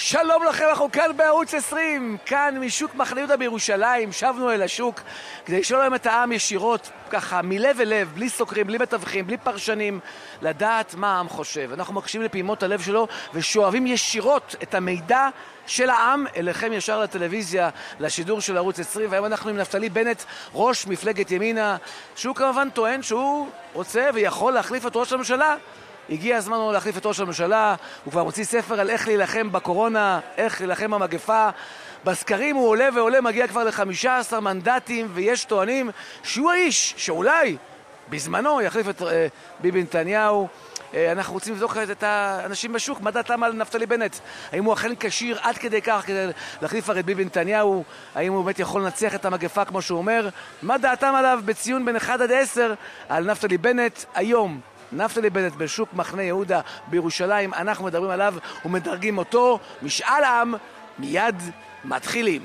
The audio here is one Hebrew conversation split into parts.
שלום לכם, אנחנו כאן בערוץ 20, כאן משוק מחנה יהודה בירושלים. שבנו אל השוק כדי לשאול להם את העם ישירות, ככה מלב אל לב, בלי סוקרים, בלי מתווכים, בלי פרשנים, לדעת מה העם חושב. אנחנו מקשיבים לפעימות הלב שלו ושואבים ישירות את המידע של העם אליכם ישר לטלוויזיה, לשידור של ערוץ 20. והיום אנחנו עם נפתלי בנט, ראש מפלגת ימינה, שהוא כמובן טוען שהוא רוצה ויכול להחליף את ראש הממשלה. הגיע הזמן לו להחליף את ראש הממשלה, הוא כבר מוציא ספר על איך להילחם בקורונה, איך להילחם במגפה. בסקרים הוא עולה ועולה, מגיע כבר ל-15 מנדטים, ויש טוענים שהוא האיש שאולי בזמנו יחליף את ביבי נתניהו. אנחנו רוצים לבדוק את האנשים בשוק, מה דעתם על נפתלי בנט? האם הוא אכן כשיר עד כדי כך כדי להחליף את ביבי נתניהו? האם הוא באמת יכול לנצח את המגפה כמו שהוא אומר? מה דעתם עליו בציון בין 1 עד 10 על נפתלי בנט היום? נפתלי בנט בשוק מחנה יהודה בירושלים, אנחנו מדברים עליו ומדרגים אותו. משאל עם, מיד מתחילים.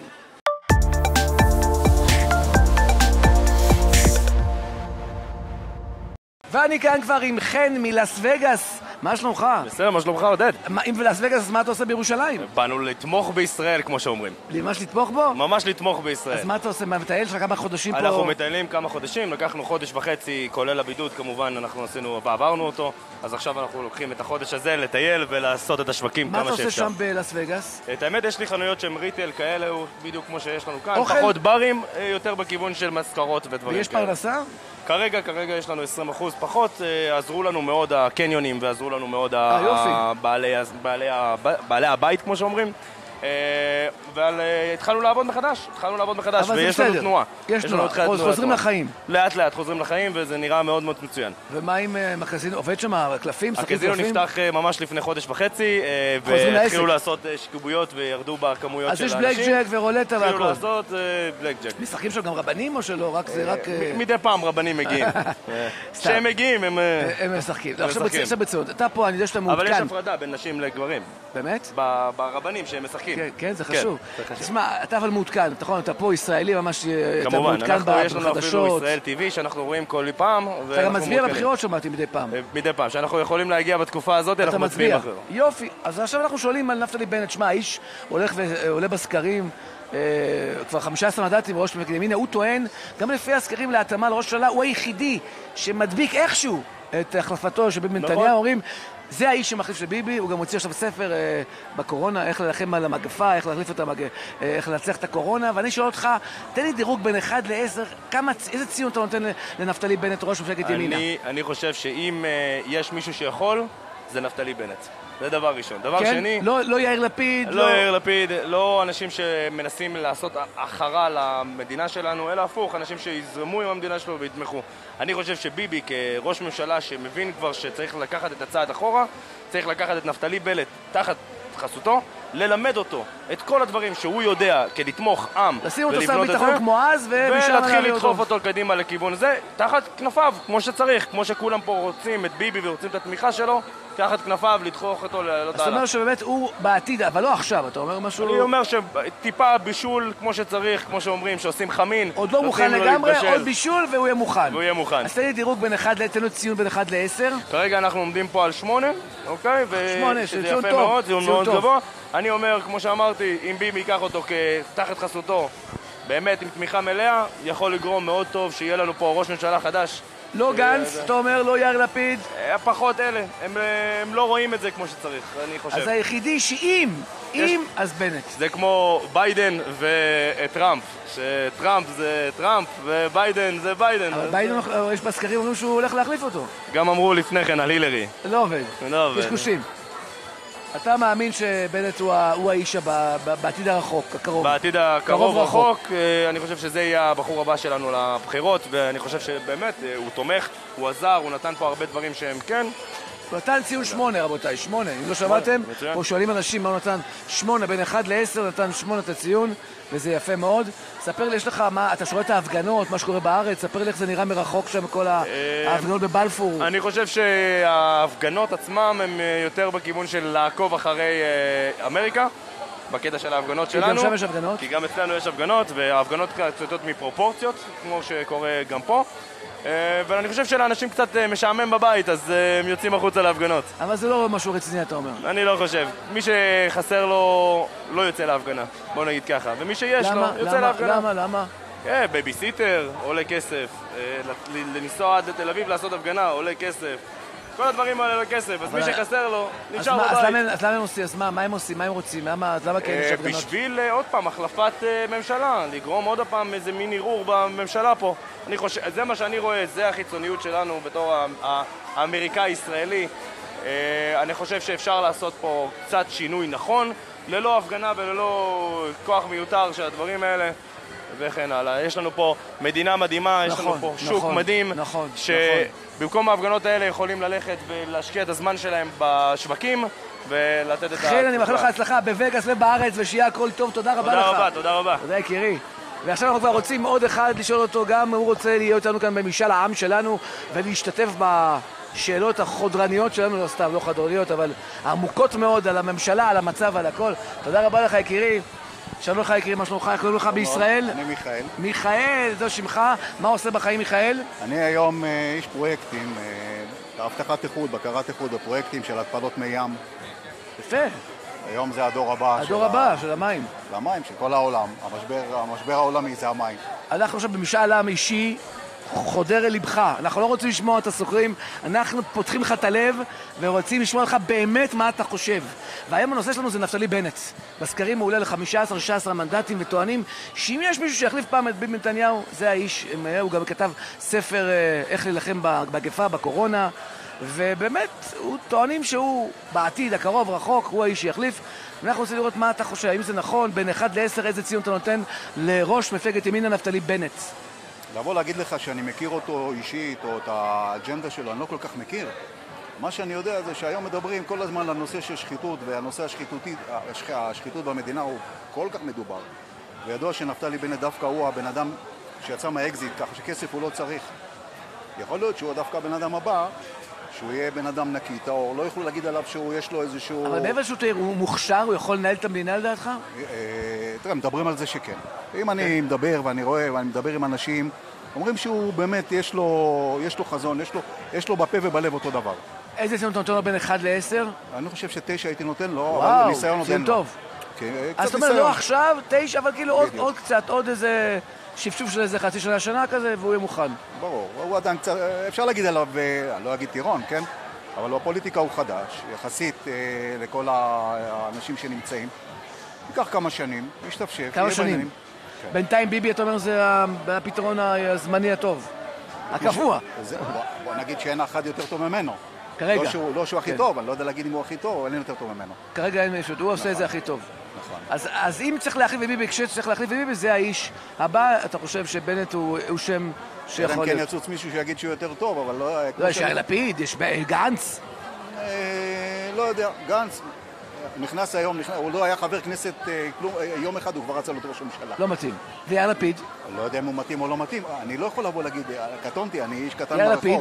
ואני כאן כבר עם חן מלאס וגאס. מה שלומך? בסדר, מה שלומך עודד? אם בלאס וגאס, אז מה אתה עושה בירושלים? באנו לתמוך בישראל, כמו שאומרים. ממש לתמוך בו? ממש לתמוך בישראל. אז מה אתה עושה? מה מטייל שלך כמה חודשים פה? אנחנו מטיילים כמה חודשים, לקחנו חודש וחצי, כולל הבידוד כמובן, אנחנו עשינו ועברנו אותו, אז עכשיו אנחנו לוקחים את החודש הזה לטייל ולעשות את השווקים כמה שאפשר. מה אתה עושה שם בלאס וגאס? את האמת, יש לי חנויות שהן ריטל כאלה, בדיוק כמו שיש לנו כאן, אוכל? פחות ברים, יותר בכיוון של מזכרות ודברים ויש כאלה. פרנסה? כרגע יש לנו 20% פחות, עזרו לנו מאוד הקניונים ועזרו לנו מאוד בעלי הבית, כמו שאומרים. והתחלנו לעבוד מחדש, ויש לנו תנועה. יש תנועה, חוזרים לחיים. לאט לאט חוזרים לחיים, וזה נראה מאוד מאוד מצוין. ומה עם הקזינו? עובד שם הקלפים? הקזינו נפתח ממש לפני חודש וחצי, והתחילו לעשות שקיבויות וירדו בכמויות של האנשים. אז יש בלק ג'ק ורולטה והכל. התחילו לעשות בלק ג'ק. משחקים שם גם רבנים או שלא? רק זה רק... מדי פעם רבנים מגיעים. כשהם מגיעים הם משחקים. עכשיו בציון, אתה פה, אני יודע שאתה מעודכן. אבל יש הפרדה בין נשים לגברים. באמת? ברבנים שהם משחקים. כן, זה חשוב. תשמע, אתה אבל מעודכן, נכון? אתה פה ישראלי ממש, אתה מעודכן בחדשות. יש לנו אפילו ישראל TV שאנחנו רואים כל פעם. אתה גם מצביע בבחירות, שמעתי, מדי פעם. מדי פעם, שאנחנו יכולים להגיע בתקופה הזאת, אנחנו מצביעים אחר. יופי, אז עכשיו אנחנו שואלים על נפתלי בנט. שמע, האיש הולך ועולה בסקרים, כבר 15 מנדטים בראש מפלגת ימינה. הוא טוען, גם לפי הסקרים להתאמה לראש הממשלה, הוא היחידי שמדביק איכשהו את החלפתו של ביבי נתניהו. אומרים, זה האיש שמחליף של ביבי. הוא גם מוציא עכשיו ספר בקורונה, איך ללחם על המגפה, איך להחליף איך להצליח את הקורונה. ואני שואל אותך, תן לי דירוג בין 1 ל-10, איזה ציון אתה נותן לנפתלי בנט, ראש מפלגת ימינה? אני חושב שאם יש מישהו שיכול, זה נפתלי בנט. זה דבר ראשון. דבר שני... לא יאיר לפיד. לא יאיר לפיד, לא אנשים שמנסים לעשות אחרה למדינה שלנו, אלא הפוך, אנשים שיזרמו עם המדינה שלו ויתמכו. אני חושב שביבי כראש ממשלה שמבין כבר שצריך לקחת את הצעד אחורה, צריך לקחת את נפתלי בנט תחת חסותו, ללמד אותו את כל הדברים שהוא יודע כלתמוך עם לשים אותו שר ביטחון כמו אז ולהתחיל לדחוף אותו קדימה לכיוון זה תחת כנפיו, כמו שצריך, כמו שכולם פה רוצים את ביבי ורוצים את התמיכה שלו, תחת כנפיו לדחוף אותו לעלות. זאת אומרת שבאמת הוא בעתיד, אבל לא עכשיו, אתה אומר משהו... אני אומר שטיפה בישול כמו שצריך, כמו שאומרים, שעושים חמין. עוד לא מוכן לגמרי, עוד בישול והוא יהיה מוכן. והוא יהיה מוכן. אז תן לי דירוג בין 1 ל... תן לו ציון בין 1 ל-10. כרגע אנחנו עומדים פה על 8, אוקיי? 8, שזה יפה מאוד, זה מאוד גבוה. אני אומר, כמו שאמרתי, אם ביבי ייקח אותו תחת חסותו, באמת עם תמיכה מלאה, יכול לגרום מאוד טוב שיהיה לנו פה ראש ממשלה חדש. לא גנץ, אתה אומר, לא יאיר לפיד? פחות אלה, הם לא רואים את זה כמו שצריך, אני חושב. אז היחידי אז בנט. זה כמו ביידן וטראמפ, שטראמפ זה טראמפ וביידן זה ביידן. אבל ביידן, יש בסקרים אומרים שהוא הולך להחליף אותו. גם אמרו לפני כן על הילרי. לא עובד. קשקושים. אתה מאמין שבנט הוא האיש בעתיד הרחוק, הקרוב? בעתיד הקרוב רחוק, אני חושב שזה יהיה הבחור הבא שלנו לבחירות, ואני חושב שבאמת הוא תומך, הוא עזר, הוא נתן פה הרבה דברים שהם כן. הוא נתן ציון 8, רבותיי, 8. אם לא שמעתם, פה שואלים אנשים מה הוא נתן 8, בין 1 ל-10 נתן 8 את הציון, וזה יפה מאוד. ספר לי, יש לך מה, אתה שואל את ההפגנות, מה שקורה בארץ, ספר לי איך זה נראה מרחוק שם, כל ההפגנות בבלפור. אני חושב שההפגנות עצמם הם יותר בכיוון של לעקוב אחרי אמריקה, בקטע של ההפגנות שלנו. כי גם שם יש הפגנות? כי גם אצלנו יש הפגנות, וההפגנות קצת יותר מפרופורציות, כמו שקורה גם פה. ואני חושב שלאנשים קצת משעמם בבית, אז הם יוצאים החוצה להפגנות. אבל זה לא משהו רציני, אתה אומר. אני לא חושב. מי שחסר לו לא יוצא להפגנה, בוא נגיד ככה. ומי שיש לו יוצא להפגנה. למה? בייביסיטר עולה כסף, לנסוע עד לתל אביב לעשות הפגנה עולה כסף. כל הדברים האלה עולה כסף, אז מי שחסר לו נשאר בבית. אז למה הם עושים? אז מה הם עושים? מה הם רוצים? למה כן יש הפגנות? בשביל עוד פעם החלפת ממשלה, לגרום עוד פעם איזה מין ערעור בממשלה פה. אני חושב, זה מה שאני רואה, זה החיצוניות שלנו בתור האמריקאי-ישראלי. אני חושב שאפשר לעשות פה קצת שינוי נכון, ללא הפגנה וללא כוח מיותר של הדברים האלה. וכן הלאה. יש לנו פה מדינה מדהימה, יש לנו פה שוק מדהים, שבמקום ההפגנות האלה יכולים ללכת ולהשקיע את הזמן שלהם בשווקים ולתת את חן, אני מאחל לך הצלחה בווגאס ובארץ ושיהיה הכל טוב, תודה רבה לך. תודה רבה. תודה יקירי. ועכשיו אנחנו כבר רוצים עוד אחד לשאול אותו, גם הוא רוצה להיות לנו כאן במשאל העם שלנו ולהשתתף בשאלות החודרניות שלנו, לא סתם, לא חודרניות, אבל עמוקות מאוד על הממשלה, על המצב, על הכל. תודה רבה לך יקירי. שלום לך יקרים, מה שלומך? קוראים לך בישראל? אני מיכאל. מיכאל, זו שמך. מה עושה בחיים מיכאל? אני היום איש פרויקטים, אבטחת איכות, בקרת איכות בפרויקטים של התפלות מי ים. יפה. היום זה הדור הבא. הדור הבא של המים. של המים, של כל העולם. המשבר העולמי זה המים. אנחנו עכשיו במשאל עם אישי חודר אל לבך. אנחנו לא רוצים לשמוע את הסוקרים, אנחנו פותחים לך את הלב ורוצים לשמוע לך באמת מה אתה חושב. והיום הנושא שלנו זה נפתלי בנט. בסקרים הוא עולה ל-15-16 מנדטים וטוענים שאם יש מישהו שיחליף פעם את ביבי נתניהו, זה האיש. הוא גם כתב ספר איך להילחם במגפה, בקורונה, ובאמת, טוענים שהוא בעתיד הקרוב, רחוק, הוא האיש שיחליף. אנחנו רוצים לראות מה אתה חושב, האם זה נכון, בין 1 ל-10, איזה ציון אתה נותן לראש מפלגת ימינה נפתלי בנט? לבוא להגיד לך שאני מכיר אותו אישית או את האג'נדה שלו, אני לא כל כך מכיר. מה שאני יודע זה שהיום מדברים כל הזמן על הנושא של שחיתות, והנושא השחיתות במדינה הוא כל כך מדובר. וידוע שנפתלי בנט דווקא הוא הבן אדם שיצא מהאקזיט, ככה שכסף הוא לא צריך. יכול להיות שהוא דווקא הבן אדם הבא, שהוא יהיה בן אדם נקי, טהור, לא יוכלו להגיד עליו שיש לו איזשהו... אבל מעבר שהוא תאיר, הוא מוכשר, הוא יכול לנהל את המדינה לדעתך? תראה, מדברים על זה שכן. אם אני מדבר ואני רואה ואני מדבר עם אנשים, אומרים שהוא באמת, יש לו חזון, יש לו בפה ובלב אותו דבר. איזה ציון אתה נותן לו בין 1 ל-10? אני חושב ש9 הייתי נותן לו, וואו, אבל ניסיון נותן לו. ציון טוב. אז אתה אומר, לא עכשיו, 9, אבל כאילו עוד קצת, עוד איזה שפשוף של איזה חצי שנה כזה, והוא יהיה מוכן. ברור, הוא עדיין קצת, אפשר להגיד עליו, אני לא אגיד טירון, כן? אבל בפוליטיקה הוא חדש, יחסית לכל האנשים שנמצאים. ייקח כמה שנים, ישתפשף. כמה שנים? בינתיים ביבי, אתה אומר, זה הפתרון הזמני הטוב. הקבוע. בוא נגיד שאין אחד יותר טוב ממנו. כרגע. לא שהוא הכי טוב, אני לא יודע להגיד אם הוא הכי טוב, אבל אין יותר טוב ממנו. כרגע אין מישהו, הוא עושה את זה הכי טוב. נכון. אז אם צריך להחליף בביבי, כשצריך להחליף בביבי, זה האיש הבא, אתה חושב שבנט הוא שם שיכול להיות. כן יצוץ מישהו שיגיד שהוא יותר טוב, אבל לא... לא, יש יאיר לפיד, יש גנץ. לא יודע, גנץ נכנס היום, הוא לא היה חבר כנסת, יום אחד הוא כבר רצה להיות ראש הממשלה. לא מתאים. ויאיר לפיד? לא יודע אם הוא מתאים או לא מתאים, אני לא יכול לבוא להגיד, קטונתי, אני איש קטן יאיר לפיד?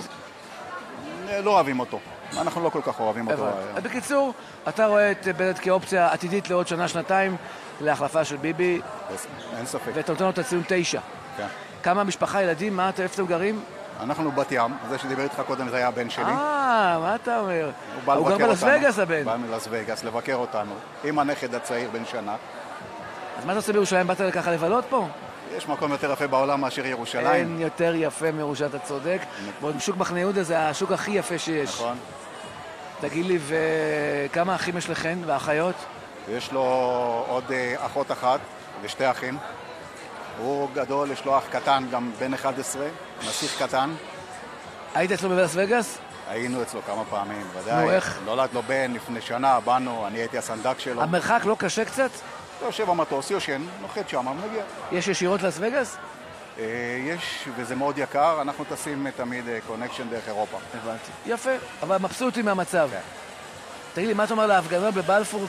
לא אוהבים אותו. אנחנו לא כל כך אוהבים אותו. בקיצור, אתה רואה את בנט כאופציה עתידית לעוד שנה, שנתיים, להחלפה של ביבי. אין ספק. ואתה נותן לו את הציון 9. כן. כמה משפחה, ילדים, איפה אתם גרים? אנחנו בת ים, זה שדיבר איתך קודם זה היה הבן שלי. מה אתה אומר? הוא גר בלס וגאס הבן. בא מלס וגאס לבקר אותנו, עם הנכד הצעיר בן שנה. אז מה אתה עושה בירושלים? באת ככה לבלות פה? יש מקום יותר יפה בעולם מאשר ירושלים. אין יותר יפה מירושלים, אתה צודק. שוק מחנה יהודה זה השוק הכי יפה שיש. נכון. תגיד לי, וכמה אחים יש לכן ואחיות? יש לו עוד אחות אחת ושתי אחים. הוא גדול, יש לו אח קטן, גם בן 11, נסיך קטן. היית אצלו בלס וגאס? היינו אצלו כמה פעמים, ודאי. נו, איך? נולד לו בן לפני שנה, באנו, אני הייתי הסנדק שלו. המרחק לא קשה קצת? יושב במטוס, יושן, נוחת שם, מגיע. יש ישירות לס וגאס? יש, וזה מאוד יקר, אנחנו טסים תמיד קונקשן דרך אירופה. הבנתי. יפה, אבל מבסוטים מהמצב. כן. תגיד לי, מה אתה אומר להפגנות בבלפור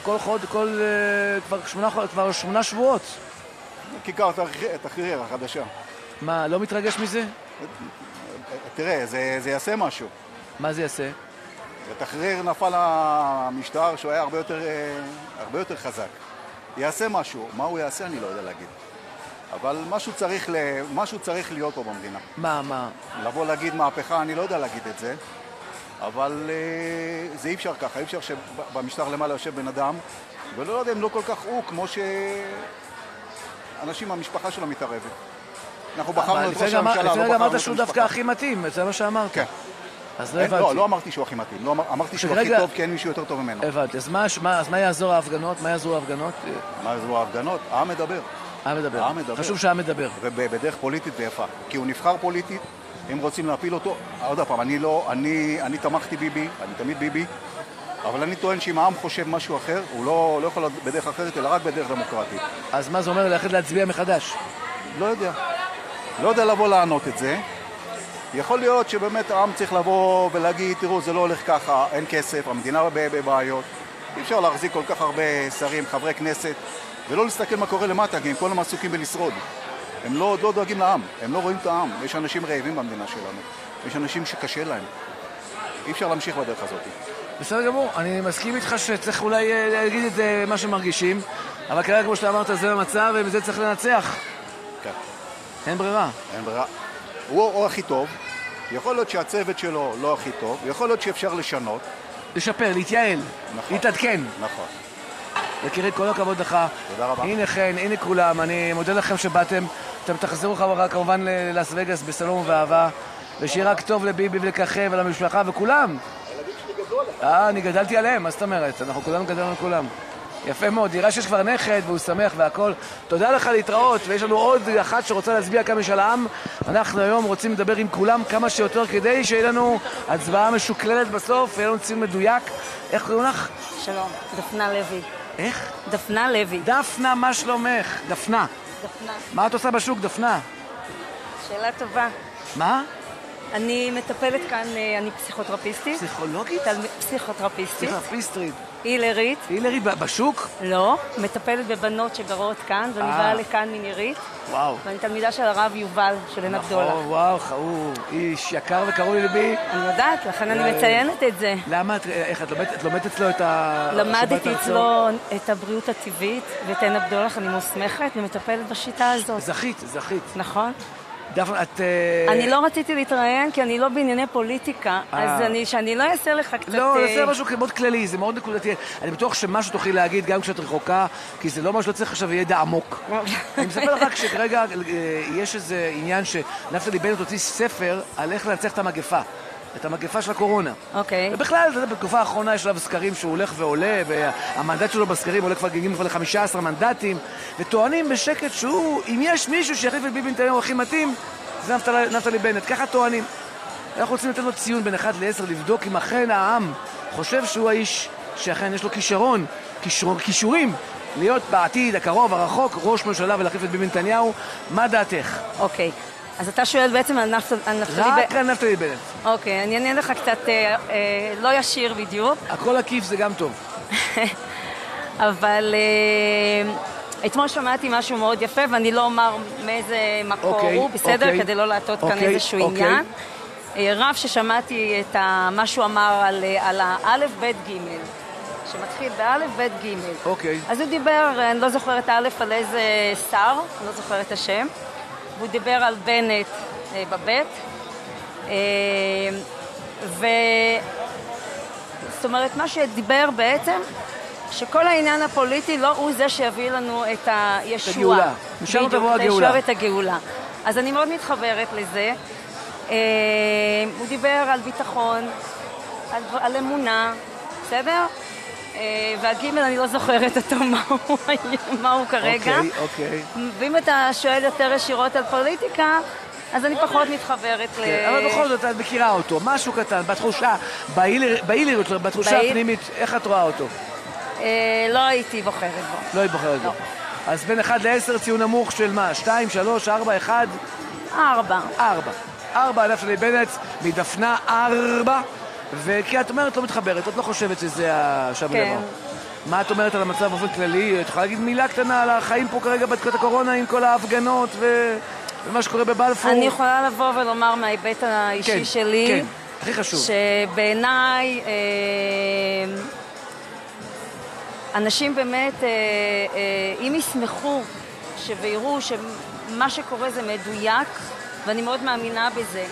כבר 8 שבועות? כיכר תחריר החדשה. מה, לא מתרגש מזה? תראה, זה יעשה משהו. מה זה יעשה? בתחריר נפל המשטר שהוא היה הרבה יותר חזק. יעשה משהו. מה הוא יעשה אני לא יודע להגיד. אבל משהו צריך להיות פה במדינה. מה? לבוא להגיד מהפכה, אני לא יודע להגיד את זה, אבל זה אי אפשר ככה, אי אפשר שבמשטר למעלה יושב בן אדם, ולא יודע אם לא כל כך הוא, כמו שאנשים מהמשפחה שלו מתערבת. אנחנו בחרנו את ראש הממשלה, לא בחרנו את המשפחה. אמרת שהוא דווקא הכי מתאים, זה מה שאמרת. כן. אז לא הבנתי. לא אמרתי שהוא הכי מתאים, אמרתי שהוא הכי טוב כי אין מישהו יותר טוב ממנו. הבנתי, אז מה יעזור ההפגנות? מה יעזרו ההפגנות? מה יעזרו ההפגנות? העם מדבר. העם מדבר. חשוב שהעם מדבר. ובדרך פוליטית ויפה. כי הוא נבחר פוליטית, אם רוצים להפיל אותו, עוד פעם, אני תמכתי ביבי, אני תמיד ביבי, אבל אני טוען שאם העם חושב משהו אחר, הוא לא יכול להיות בדרך אחרת, אלא רק בדרך דמוקרטית. אז מה זה אומר ללכת להצביע מחדש? לא יודע. לא יודע לבוא לענות את זה. יכול להיות שבאמת העם צריך לבוא ולהגיד, תראו, זה לא הולך ככה, אין כסף, המדינה בבעיות. אי אפשר להחזיק כל כך הרבה שרים, חברי כנסת, ולא להסתכל מה קורה למטה, כי הם כל הזמן עסוקים בלשרוד. הם לא דואגים לעם, הם לא רואים את העם. יש אנשים רעבים במדינה שלנו, יש אנשים שקשה להם. אי אפשר להמשיך בדרך הזאת. בסדר גמור, אני מסכים איתך שצריך אולי להגיד את מה שמרגישים, אבל כרגע כמו שאתה אמרת, זה המצב, ובזה צריך לנצח. כן. אין ברירה. אין ברירה. הוא הכי טוב, יכול להיות שהצוות שלו לא הכי טוב, יכול להיות שאפשר לשנות. לשפר, להתייעל, נכון. להתעדכן. נכון. יקירי, כל הכבוד לך. תודה רבה. הנה חן, הנה כולם, אני מודה לכם שבאתם. אתם תחזרו כמובן ללאס וגאס בסלום ובאהבה, ושיהיה רק טוב לביבי ולככב ולמשפחה וכולם. הילדים שלי גדלו עליהם. אני גדלתי עליהם, מה זאת אומרת? אנחנו כולנו גדלנו על כולם. יפה מאוד, נראה שיש כבר נכד והוא שמח והכל. תודה לך להתראות, ויש לנו עוד אחת שרוצה להצביע כאן משל העם. אנחנו היום רוצים לדבר עם כולם כמה שיותר כדי שיהיה לנו הצבעה משוקללת בסוף, ויהיה לנו ציון מדויק. איך קוראים לך? שלום, דפנה לוי. איך? דפנה לוי. דפנה, מה שלומך? דפנה. דפנה. מה את עושה בשוק, דפנה? שאלה טובה. מה? אני מטפלת כאן, אני פסיכותרפיסטית. פסיכולוגית? פסיכותרפיסטית. פסיכותרפיסטית. הילרית. הילרית, בשוק? לא, מטפלת בבנות שגרות כאן, ואני באה לכאן מנירית. וואו. ואני תלמידה של הרב יובל, של עין הבדולח. נכון, וואו, הוא איש יקר וקרוב ללבי. אני יודעת, לכן אני מציינת את זה. למה? איך, את לומדת אצלו את ה... למדתי אצלו את הבריאות הטבעית ואת עין הבדולח, אני מוסמכת ומטפלת בשיטה הזאת. זכית. נכון. דפנה, את... אני לא רציתי להתראיין כי אני לא בענייני פוליטיקה, אז שאני לא אעשה לך קצת... לא, נעשה משהו מאוד כללי, זה מאוד נקודתי. אני בטוח שמשהו תוכלי להגיד גם כשאת רחוקה, כי זה לא משהו, לא צריך עכשיו ידע עמוק. אני מספר לך שכרגע יש איזה עניין שנפתלי בנט הוציא ספר על איך לנצח את המגפה. את המגפה של הקורונה. אוקיי. ובכלל, בתקופה האחרונה יש עליו סקרים שהוא הולך ועולה, והמנדט שלו בסקרים הולך כבר ל-15 מנדטים, וטוענים בשקט שהוא, אם יש מישהו שיחליף את ביבי נתניהו הכי מתאים, זה נפתלי בנט. ככה טוענים. אנחנו רוצים לתת לו ציון בין 1 ל-10, לבדוק אם אכן העם חושב שהוא האיש שאכן יש לו כישורים, להיות בעתיד הקרוב, הרחוק, ראש ממשלה ולהחליף את ביבי נתניהו. מה דעתך? אוקיי. אז אתה שואל בעצם על נפתלי בנט. רק על נפתלי בנט. אוקיי, אני אענה לך קצת לא ישיר בדיוק. הכל עקיף זה גם טוב. אבל אתמול שמעתי משהו מאוד יפה, ואני לא אומר מאיזה מקור הוא, בסדר? כדי לא להטות כאן איזשהו עניין. רב ששמעתי את מה שהוא אמר על האלף בית גימל, שמתחיל באלף בית גימל. אוקיי. אז הוא דיבר, אני לא זוכרת האלף על איזה שר, אני לא זוכרת את השם. והוא דיבר על בנט בבית, זאת אומרת, מה שדיבר בעצם, שכל העניין הפוליטי לא הוא זה שיביא לנו את הישועה. את הגאולה. משם תבוא הגאולה. את הגאולה. אז אני מאוד מתחברת לזה. הוא דיבר על ביטחון, על אמונה, בסדר? והגימל אני לא זוכרת אותו מה הוא כרגע. אוקיי. ואם אתה שואל יותר ישירות על פוליטיקה, אז אני פחות מתחברת אבל בכל זאת, את מכירה אותו, משהו קטן, בתחושה, בתחושה הפנימית, איך את רואה אותו? לא הייתי בוחרת בו. לא היית בוחרת בו. אז בין 1 ל-10 ציון נמוך של מה? 2, 3, 4, 1? 4. 4 נפתלי בנט, מדפנה 4. וכי את אומרת לא מתחברת, את לא חושבת שזה עכשיו כן. הדבר. מה את אומרת על המצב באופן כללי? את יכולה להגיד מילה קטנה על החיים פה כרגע בתקופת הקורונה עם כל ההפגנות ומה שקורה בבלפור? אני יכולה לבוא ולומר מההיבט האישי שלי, כן, הכי חשוב. שבעיניי אנשים באמת, אם ישמחו ויראו שמה שקורה זה מדויק, ואני מאוד מאמינה בזה.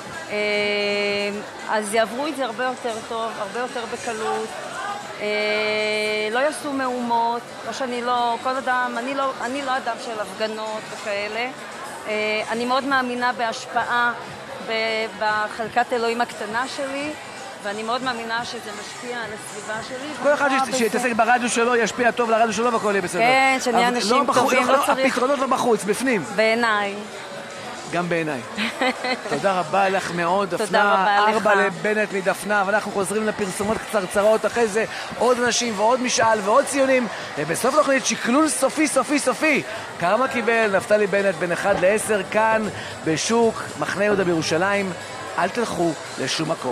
אז יעברו את זה הרבה יותר טוב, הרבה יותר בקלות. לא יעשו מהומות, או שאני לא, כל אדם, אני לא אדם של הפגנות וכאלה. אני מאוד מאמינה בהשפעה בחלקת אלוהים הקטנה שלי, ואני מאוד מאמינה שזה משפיע על הסביבה שלי. כל אחד שיתעסק ברדיו שלו, ישפיע טוב לרדיו שלו והכל יהיה בסדר. כן, שנהיה אנשים טובים, לא צריך... הפתרונות לא בחוץ, בפנים. בעיניי. גם בעיניי. תודה רבה לך מאוד, דפנה. תודה רבה לך. 4 לבנט מדפנה, ואנחנו חוזרים לפרסומות קצרצרות, אחרי זה עוד אנשים ועוד משאל ועוד ציונים, ובסוף תוכנית שקלול סופי. כמה קיבל נפתלי בנט בין 1 ל-10 כאן בשוק מחנה יהודה בירושלים. אל תלכו לשום מקום.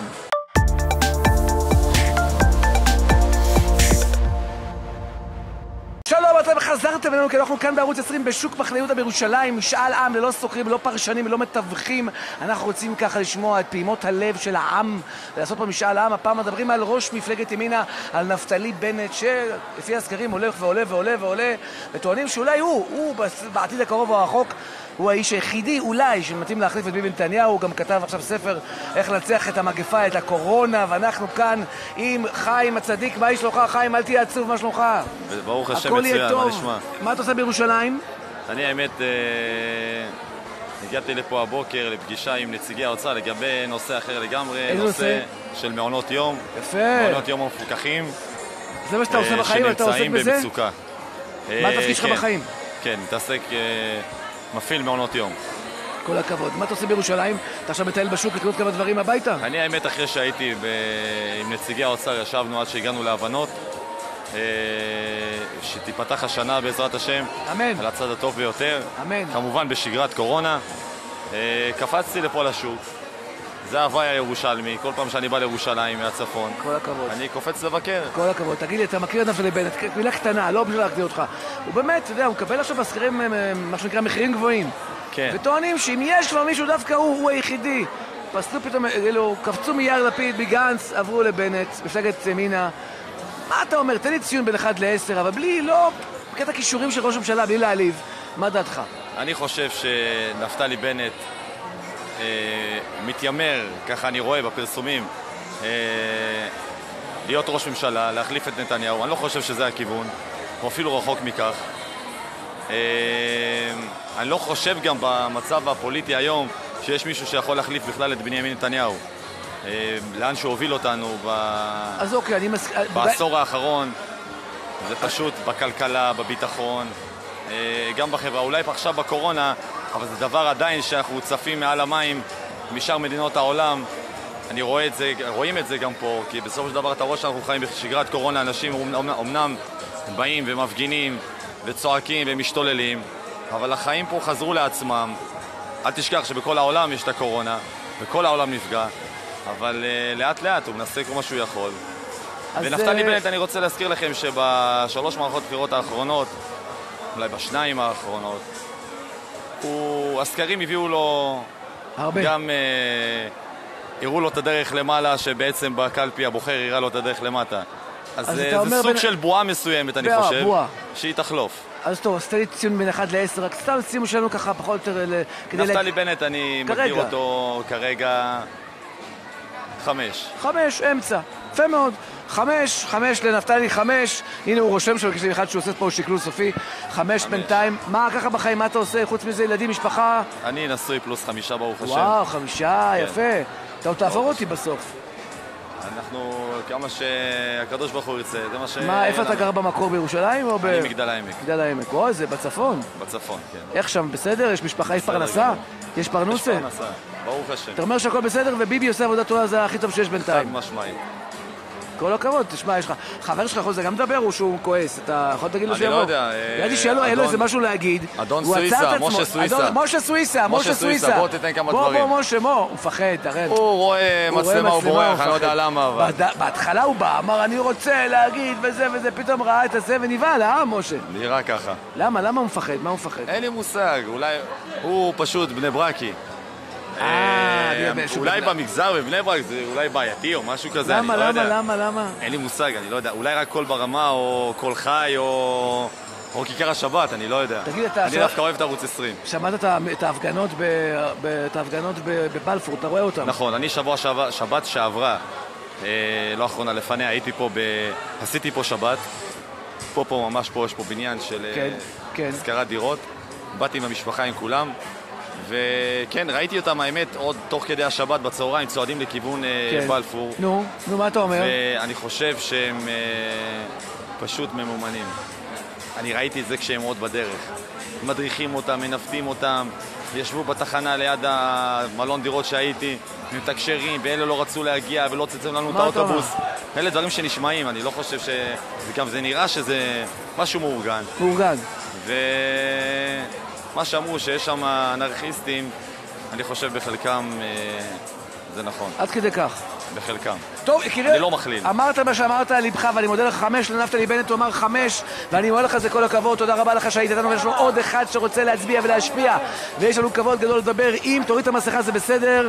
שלום, אתם חזרתם אלינו, כי אנחנו כאן בערוץ 20 בשוק מחנה יהודה בירושלים, משאל עם ללא סוקרים, ללא פרשנים, ללא מתווכים. אנחנו רוצים ככה לשמוע את פעימות הלב של העם, ולעשות פה משאל עם. הפעם מדברים על ראש מפלגת ימינה, על נפתלי בנט, שלפי הסקרים הולך ועולה, וטוענים שאולי הוא בעתיד הקרוב או הרחוק, הוא האיש היחידי אולי שמתאים להחליף את ביבי נתניהו. הוא גם כתב עכשיו ספר איך לנצח את המגפה, את הקורונה, ואנחנו כאן עם חיים הצדיק. מה שלומך חיים? אל תהיה עצוב, מה שלומך? ברוך השם מצוין, מה נשמע? מה אתה עושה בירושלים? אני האמת הגעתי לפה הבוקר לפגישה עם נציגי האוצר לגבי נושא אחר לגמרי, נושא של מעונות יום. יפה. מעונות יום המפוקחים. זה מה שאתה עושה בחיים, אתה עוסק בזה? שנמצאים במצוקה. מה התפקיד שלך בחיים? כן, מתעסק מפעיל מעונות יום. כל הכבוד. מה אתה עושה בירושלים? אתה עכשיו מטייל בשוק לקנות כמה דברים הביתה? אני האמת אחרי שהייתי עם נציגי האוצר ישבנו עד שהגענו להבנות שתיפתח השנה בעזרת השם. אמן. על הצד הטוב ביותר. אמן. כמובן בשגרת קורונה. קפצתי לפה לשוק. זה הוואי הירושלמי. כל פעם שאני בא לירושלים מהצפון, כל הכבוד. אני קופץ לבקר. כל הכבוד. תגיד לי, אתה מכיר את נפתלי בנט? מילה קטנה, לא בשביל להגדיר אותך. הוא באמת, אתה יודע, הוא מקבל עכשיו בסקרים, מה שנקרא, מחירים גבוהים. כן. וטוענים שאם יש לו מישהו, דווקא הוא היחידי. פסלו פתאום, קפצו מיאיר לפיד, מגנץ, עברו לבנט, מפלגת ימינה. מה אתה אומר? תן לי ציון בין 1 ל-10, אבל בלי, לא, בקטע כישורים של ראש הממשלה, בלי להעליב. מה דעתך? אני חושב שנפתלי בנט מתיימר, ככה אני רואה בפרסומים, להיות ראש ממשלה, להחליף את נתניהו. אני לא חושב שזה הכיוון, הוא אפילו רחוק מכך. אני לא חושב גם במצב הפוליטי היום שיש מישהו שיכול להחליף בכלל את בנימין נתניהו. לאן שהוביל אותנו אז אוקיי, אני בעשור האחרון, זה פשוט בכלכלה, בביטחון, גם בחברה, אולי עכשיו בקורונה, אבל זה דבר עדיין שאנחנו צפים מעל המים משאר מדינות העולם. אני רואה את זה, רואים את זה גם פה, כי בסופו של דבר אתה רואה שאנחנו חיים בשגרת קורונה, אנשים אומנם באים ומפגינים וצועקים ומשתוללים, אבל החיים פה חזרו לעצמם. אל תשכח שבכל העולם יש את הקורונה, וכל העולם נפגע, אבל לאט לאט הוא מנסה כל מה שהוא יכול. ונפתלי בנט, אני רוצה להזכיר לכם שבשלוש מערכות בחירות האחרונות, אולי בשניים האחרונות, הסקרים הביאו לו הרבה. גם הראו לו את הדרך למעלה, שבעצם בקלפי הבוחר הראה לו את הדרך למטה. אז זה סוג של בועה מסוימת, אני חושב, שהיא תחלוף. אז טוב, אז תן לי ציון בין 1 ל-10, רק סתם שימו שלנו ככה פחות או יותר... נפתלי בנט, אני מגדיר אותו כרגע 5. 5, אמצע. יפה מאוד. 5 לנפתלי, 5. הנה הוא רושם שם, כשזה אחד שהוא עושה פה שקלול סופי. 5 בינתיים. מה ככה בחיים, מה אתה עושה? חוץ מזה, ילדים, משפחה? אני נשוי פלוס 5, ברוך השם. וואו, 5, יפה. אתה עוד תעבור אותי בסוף. אנחנו, כמה שהקדוש ברוך הוא ירצה, זה מה ש... מה, איפה אתה גר במקור, בירושלים או ב... אני מגדל העמק. מגדל העמק. וואו, זה בצפון. בצפון, כן. איך שם, בסדר? יש משפחה, יש פרנסה? יש פרנוסה? יש פרנסה, ברוך השם. אתה אומר שהכל בסדר וביבי עושה עבודה טובה, זה הכי טוב שיש בינתיים. חד משמעית. כל הכבוד, תשמע, יש לך חבר שלך יכול זה גם לדבר או שהוא כועס? אתה יכול להגיד לו שיבוא? אני לא יודע. ידעתי שיהיה לו איזה משהו להגיד. אדון סוויסה, משה סוויסה. בוא תיתן כמה דברים. בוא, משה, הוא מפחד, תראה. הוא רואה מצלמה, הוא בורח, אני לא יודע למה, אבל... בהתחלה הוא בא, אמר, אני רוצה להגיד וזה וזה, פתאום ראה את זה ונבהל, משה? נראה ככה. למה הוא מפחד? מה הוא מפחד? אין לי מושג, אולי... הוא פשוט בני ברקי. אולי במגזר בבני ברק זה אולי בעייתי או משהו כזה. למה? אין לי מושג, אני לא יודע. אולי רק קול ברמה או קול חי או או כיכר השבת, אני לא יודע. תגיד, אתה... אני דווקא אוהב את ערוץ 20. שמעת את ההפגנות בבלפור, אתה רואה אותם? נכון, אני שבת שעברה, לא אחרונה לפניה, הייתי פה, עשיתי פה שבת. פה ממש פה, יש פה בניין של הזכרת דירות. באתי עם המשפחה עם כולם. וכן, ראיתי אותם, האמת, עוד תוך כדי השבת בצהריים צועדים לכיוון בלפור. נו, מה אתה אומר? ואני חושב שהם פשוט ממומנים. אני ראיתי את זה כשהם עוד בדרך. מדריכים אותם, מנפדים אותם, ישבו בתחנה ליד המלון דירות שהייתי, מתקשרים, ואלה לא רצו להגיע ולא צצם לנו את האוטובוס. אלה דברים שנשמעים, אני לא חושב ש... וגם זה נראה שזה משהו מאורגן. מאורגן. מה שאמרו שיש שם אנרכיסטים, אני חושב בחלקם זה נכון. עד כדי כך. בחלקם. טוב, אני לא מכליל. אמרת מה שאמרת על לבך, ואני מודה לך 5, לנפתלי בנט הוא אמר 5, ואני אומר לך זה כל הכבוד, תודה רבה לך שהיית איתנו, ויש לנו עוד אחד שרוצה להצביע ולהשפיע, ויש לנו כבוד גדול לדבר. אם תוריד את המסכה זה בסדר?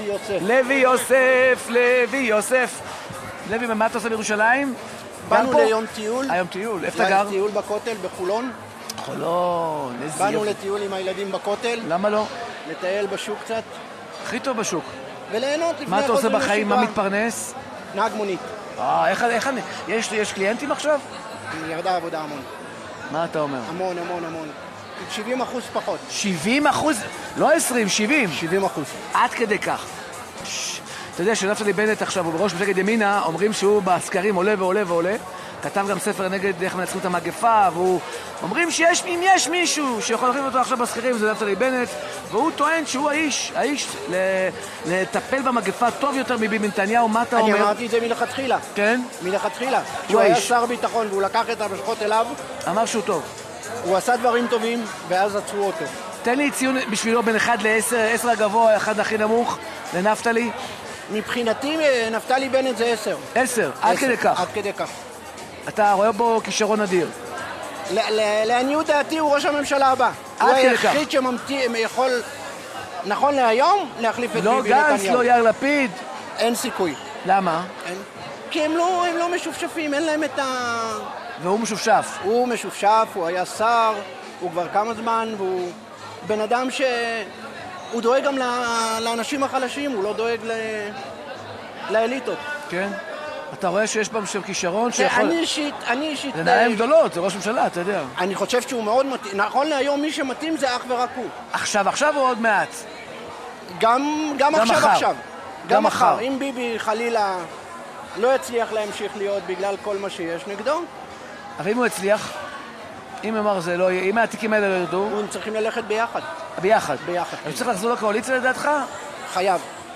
לוי יוסף. לוי, מה אתה עושה בירושלים? באנו ליום טיול. היום טיול, איפה אתה גר? טיול בכותל בחולון. חולון, איזה יופי. באנו לטיול עם הילדים בכותל. למה לא? לטייל בשוק קצת. הכי טוב בשוק. וליהנות לפני מה אתה עושה בחיים? מה מתפרנס? נהג מונית. איך אני... יש קליינטים עכשיו? ירדה עבודה המון. מה אתה אומר? המון. 70% פחות. 70%? לא 20, 70. 70%. עד כדי כך. אתה יודע שנפתלי בנט עכשיו הוא בראש מפלגת ימינה, אומרים שהוא בסקרים עולה ועולה. כתב גם ספר נגד איך מנצחים את המגפה, והוא אומרים אם יש מישהו שיכול להכין אותו עכשיו בסקרים זה נפתלי בנט, והוא טוען שהוא האיש לטפל במגפה טוב יותר מביבי נתניהו. מה אתה אומר? אני אמרתי את זה מלכתחילה. כן? מלכתחילה. כשהוא היה שר ביטחון והוא לקח את המשכות אליו, אמר שהוא טוב. הוא עשה דברים טובים ואז עצרו אותו. תן לי ציון בשבילו בין 1 ל-10, 10 הגבוה, 1 הכי נמוך, לנפתלי. מבחינתי נפתלי בנט זה 10. 10, עד כדי כך. עד כדי כך. אתה רואה בו כישרון אדיר. לעניות דעתי הוא ראש הממשלה הבא. הוא היחיד שיכול, נכון להיום, להחליף את ביבי נתניהו. לא גנץ, לא יאיר לפיד. אין סיכוי. למה? כי הם לא משופשפים, אין להם את ה... והוא משופשף. הוא משופשף, הוא היה שר, הוא כבר כמה זמן, והוא בן אדם הוא דואג גם לאנשים החלשים, הוא לא דואג לאליטות. כן? אתה רואה שיש פעם שם כישרון שיכול... אני אישית... זה נעליים גדולות, זה ראש ממשלה, אתה יודע. אני חושב שהוא מאוד מתאים. נכון להיום מי שמתאים זה אך ורק הוא. עכשיו או עוד מעט? גם עכשיו. גם מחר. אם ביבי חלילה לא יצליח להמשיך להיות בגלל כל מה שיש נגדו. אבל אם הוא יצליח, אם אמר זה לא יהיה, אם התיקים האלה לא ירדו... הם צריכים ללכת ביחד. ביחד? ביחד. אתה צריך לחזור לקואליציה לדעתך? חייב.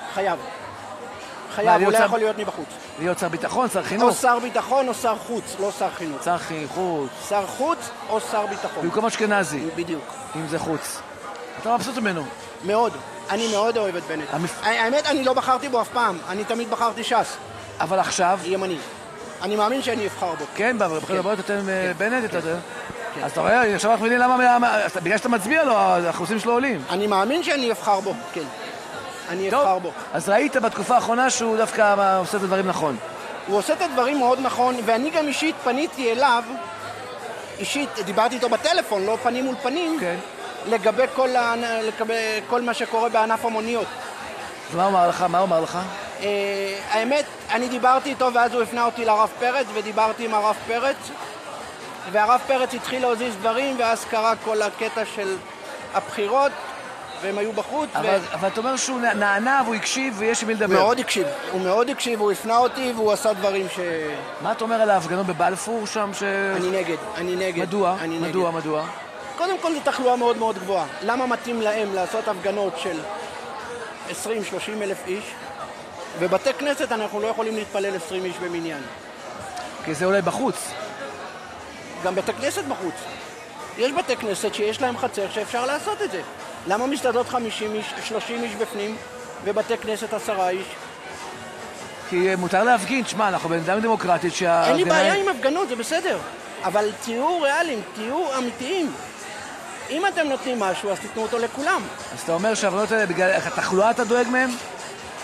הוא לא יכול להיות מבחוץ. להיות שר ביטחון, שר חינוך? או שר ביטחון או שר חוץ, לא שר חינוך. שר חוץ. שר חוץ או שר ביטחון. במקום אשכנזי. בדיוק. אם זה חוץ. אתה מבסוט ממנו. מאוד. אני מאוד אוהב את בנט. האמת, אני לא בחרתי בו אף פעם. אני תמיד בחרתי ש"ס. אבל עכשיו? ימני. אני מאמין שאני אבחר בו. כן, בבחירות הבאות אתם בנט, אתה יודע. אז אתה רואה, עכשיו אנחנו מבינים למה... בגלל שאתה מצביע לו, האחוזים שלו עולים. אני מאמין שאני אבחר בו, כן. אני אבחר בו. אז ראית בתקופה האחרונה שהוא דווקא עושה את הדברים נכון. הוא עושה את הדברים מאוד נכון, ואני גם אישית פניתי אליו, דיברתי איתו בטלפון, לא פנים מול פנים, כן. לגבי כל מה שקורה בענף המוניות. ומה הוא אמר לך? האמת, אני דיברתי איתו ואז הוא הפנה אותי לרב פרץ, ודיברתי עם הרב פרץ, והרב פרץ התחיל להזיז דברים, ואז קרה כל הקטע של הבחירות, והם היו בחוץ. אבל אתה אומר שהוא נענה והוא הקשיב ויש עם מי לדבר. הוא מאוד הקשיב, הוא הפנה אותי והוא עשה דברים ש... מה אתה אומר על ההפגנות בבלפור שם ש... אני נגד. מדוע? קודם כל זו תחלואה מאוד מאוד גבוהה. למה מתאים להם לעשות הפגנות של 20-30 אלף איש, ובתי כנסת אנחנו לא יכולים להתפלל 20 איש במניין? כי זה אולי בחוץ. גם בתי כנסת בחוץ. יש בתי כנסת שיש להם חצר שאפשר לעשות את זה. למה מסתדות 50 איש, 30 איש בפנים, ובתי כנסת 10 איש? כי מותר להפגין, תשמע, אנחנו בנדם דמוקרטית אין לי בעיה עם הפגנות, זה בסדר. אבל תהיו ריאליים, תהיו אמיתיים. אם אתם נותנים משהו, אז תיתנו אותו לכולם. אז אתה אומר שהפגנות האלה, בגלל התחלואה אתה דואג מהם?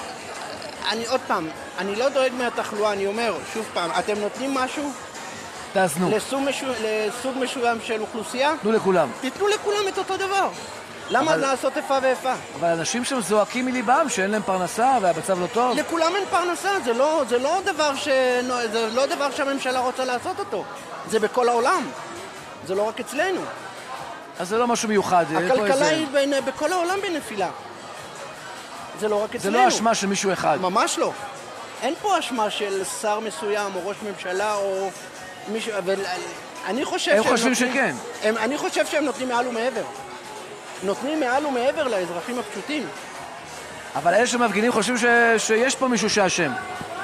עוד פעם, אני לא דואג מהתחלואה, אני אומר, שוב פעם, אתם נותנים משהו, תאזנו. לסוג מסוים של אוכלוסייה, תנו לכולם. תיתנו לכולם את אותו דבר. למה לעשות איפה ואיפה? אבל אנשים שם זועקים מליבם שאין להם פרנסה והמצב לא טוב. לכולם אין פרנסה, זה לא דבר שהממשלה רוצה לעשות אותו. זה בכל העולם. זה לא רק אצלנו. אז זה לא משהו מיוחד. הכלכלה היא בכל העולם בנפילה. זה לא רק אצלנו. זה לא אשמה של מישהו אחד. ממש לא. אין פה אשמה של שר מסוים או ראש ממשלה או מישהו, אבל אני חושב הם חושבים שכן. אני חושב שהם נותנים מעל ומעבר. נותנים מעל ומעבר לאזרחים הפשוטים. אבל אלה שמפגינים חושבים שיש פה מישהו שאשם.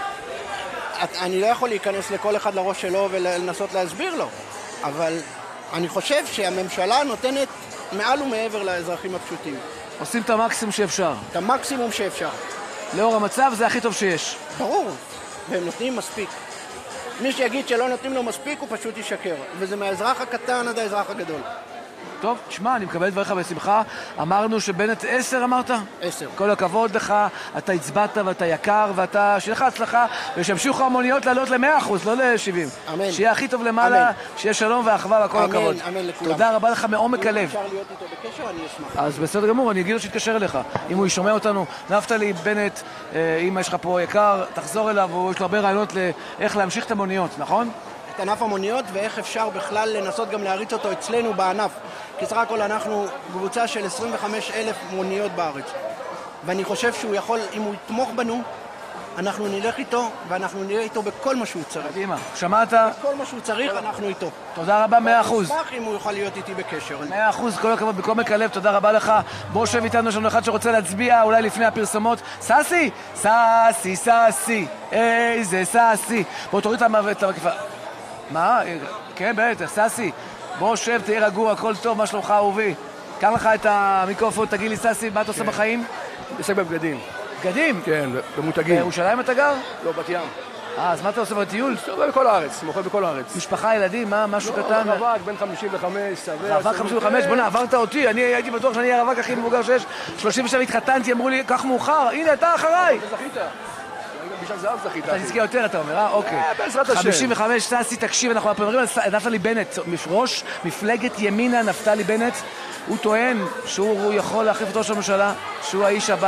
אני לא יכול להיכנס לכל אחד לראש שלו ולנסות להסביר לו, אבל אני חושב שהממשלה נותנת מעל ומעבר לאזרחים הפשוטים. עושים את המקסימום שאפשר. את המקסימום שאפשר. לאור המצב זה הכי טוב שיש. ברור, והם נותנים מספיק. מי שיגיד שלא נותנים לו מספיק הוא פשוט ישקר, וזה מהאזרח הקטן עד האזרח הגדול. טוב, תשמע, אני מקבל דבריך בשמחה. אמרנו שבנט 10 אמרת? 10. כל הכבוד לך, אתה הצבעת ואתה יקר, שיהיה לך הצלחה, ושימשיכו המוניות לעלות ל-100%, לא ל-70. אמן. שיהיה הכי טוב למעלה, אמן. שיהיה שלום ואחווה וכל הכבוד. אמן לכולם. תודה רבה לך מעומק הלב. אפשר להיות איתו בקשר, אני אשמח. אז בסדר גמור, אני אגיד לו שיתקשר אליך. אם הוא ישומע אותנו, נפתלי בנט, אם יש לך פה יקר, תחזור אליו, יש לו הרבה רעיונות לאיך להמשיך את המוניות, נכון? את ענף המוניות ואיך אפשר בכלל לנסות גם להריץ אותו אצלנו בענף. כי סך הכל אנחנו קבוצה של 25,000 מוניות בארץ. ואני חושב שהוא יכול, אם הוא יתמוך בנו, אנחנו נלך איתו, ואנחנו נהיה איתו בכל מה שהוא צריך. קדימה, שמעת? כל מה שהוא צריך, אנחנו איתו. תודה רבה, 100%. אני אשמח אם הוא יוכל להיות איתי בקשר. 100%, כל הכבוד, בעומק הלב, תודה רבה לך. בוא שב איתנו, יש לנו אחד שרוצה להצביע, אולי לפני הפרסומות. ססי! ססי, ססי, איזה ססי. בוא תוריד את המקיפה. מה? כן, בטח, ססי. בוא שב, תהיה רגוע, הכל טוב, מה שלומך אהובי? קח לך את המיקרופון, תגיד לי, ססי, מה אתה עושה בחיים? עוסק בבגדים. בגדים? כן, במותגים. בירושלים אתה גר? לא, בת ים. אז מה אתה עושה בטיול? בכל הארץ, מוכר בכל הארץ. משפחה, ילדים, מה, משהו קטן? רווק, בן 55, סבא. רווק 55, בוא עברת אותי, אני הייתי בטוח שאני אהיה הרווק הכי מבוגר שיש. 37 התחתנתי, אמרו לי, כך מאוחר, הנה, אתה אחריי. זכית. בשביל זהב זכית. אתה נזכה יותר, אתה אומר, אוקיי. בעזרת השם. 55, ססי, תקשיב, אנחנו מדברים על נפתלי בנט, ראש מפלגת ימינה נפתלי בנט. הוא טוען שהוא יכול להחליף את ראש הממשלה, שהוא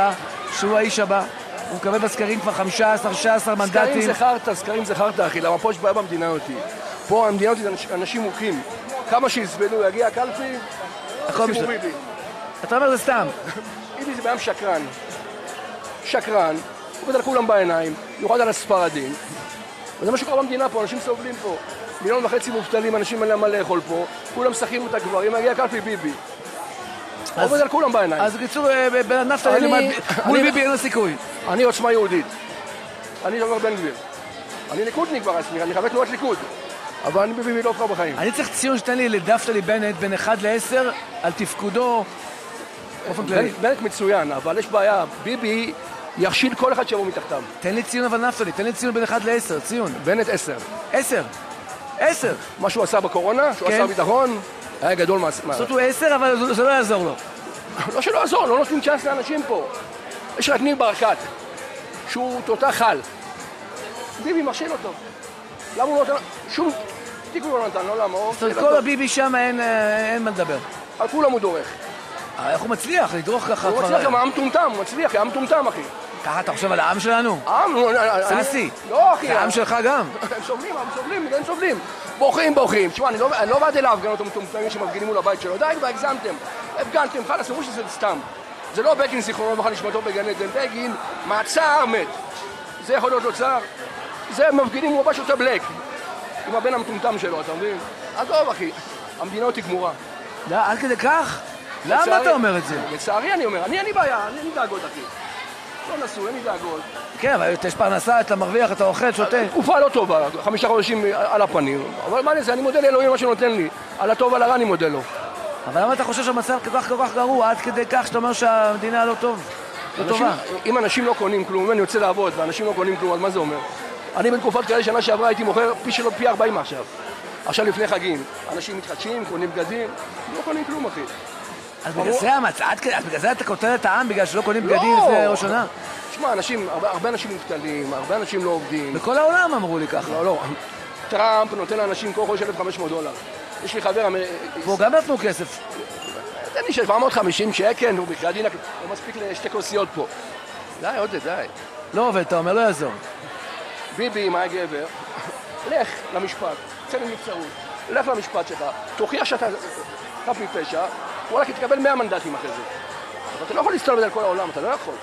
האיש הבא. הוא מקבל בסקרים כבר 15-16 מנדטים. סקרים זה חרטה, אחי, למה פה יש בעיה במדינה אותי. פה המדינה אותי זה אנשים מוכים. כמה שיסבלו, יגיע הקלפי, שימו ביבי. אתה אומר זה סתם. ביבי זה בעיה שקרן, עובד על כולם בעיניים, יורד על הספרדים. וזה מה שקורה במדינה פה, אנשים סובלים פה. 1.5 מיליון מובטלים, אנשים אין להם מה לאכול פה, כולם משחקים את הגברים, יגיע הקלפי ביבי. עובד על כולם בעיניים. אז בקיצור, נפתלי מול ביבי אין לו סיכוי. אני עוצמה יהודית. אני עובר בן גביר. אני ליכודניק כבר עצמי, אני חבר תנועת ליכוד. אבל אני בביבי לא אופרה בחיים. אני צריך ציון שתן לי לדפתלי בנט בין 1 ל-10 על תפקודו באופן כללי. בנט מצוין, אבל יש בעיה. ביבי יכשיל כל אחד שיבוא מתחתם. תן לי ציון אבל נפתלי, תן לי ציון בין 1 ל-10, ציון. בנט 10. 10. 10. מה שהוא עשה בקורונה, שהוא עשה ביטחון, היה גדול מה... זאת הוא 10, אבל זה לא יעזור לו. לא שלא יעזור, לא נותנים צ'אנס לאנשים פה. יש רק ניר ברקת, שהוא תותח חל. ביבי מכשיל אותו. למה הוא לא נותן... שום תיק הוא לא נתן, לא למה? זאת אומרת, כל הביבי שם אין מה לדבר. על כולם הוא דורך. איך הוא מצליח לדרוך ככה? הוא מצליח גם העם טומטם, הוא מצליח, העם טומטם, אחי. ככה אתה חושב על העם שלנו? העם, ססי. לא, אחי. זה העם שלך גם. הם סובלים. בורחים. תשמע, אני לא באתי להפגנות המטומטמים שמפגינים מול הבית שלו. די, כבר הגזמתם. הפגנתם, חלאס, אמרו שזה סתם. זה לא בגין זיכרונו לברכה נשמתו בגן עדן. בגין, מעצר מת. זה יכול להיות לא צער. זה מפגינים מול הבית של בלק. עם הבן המטומטם שלו, אתה מבין? עזוב, אחי. המדינה אותי גמורה. לא, עד כדי כך? למה אתה אומר את זה? לצערי אני אומר. אני בעיה, אני דאגות, אחי. לא נשוי, אין לי דאגות. כן, אבל יש פרנסה, אתה מרוויח, אתה אוכל, שותה. תקופה לא טובה, 5 חודשים על הפנים. אבל מה לזה, אני מודה לאלוהים מה שנותן לי. על הטוב ועל הרע אני מודה לו. אבל למה אתה חושב שהמצב כל כך גרוע, עד כדי כך שאתה אומר שהמדינה לא טוב? לא טובה. אם אנשים לא קונים כלום, אם אני יוצא לעבוד ואנשים לא קונים כלום, אז מה זה אומר? אני בתקופת כאלה שנה שעברה הייתי מוכר פי 40 עכשיו. עכשיו לפני חגים. אנשים מתחדשים, קונים בגדים, לא קונים כלום, אחי. אז בגלל זה המצב, בגלל זה אתה כותב את העם בגלל שלא קונים בגדים לפני ראש שנה? תשמע, הרבה אנשים מובטלים, הרבה אנשים לא עובדים. בכל העולם אמרו לי ככה. לא. טראמפ נותן לאנשים כל חודש $1,500. יש לי חבר... והוא גם נתנו כסף. תן לי 750 שקל, הוא בכלל דין, הוא מספיק לשתי כוסיות פה. די, עוד די. לא עובד, אתה אומר, לא יעזור. ביבי, מה הגבר? לך למשפט, צא לנבצרות, לך למשפט שלך, תוכיח שאתה חף מפשע, וואלה, כי תקבל 100 מנדטים אחרי זה. אבל אתה לא יכול להסתובב על כל העולם, אתה לא יכול.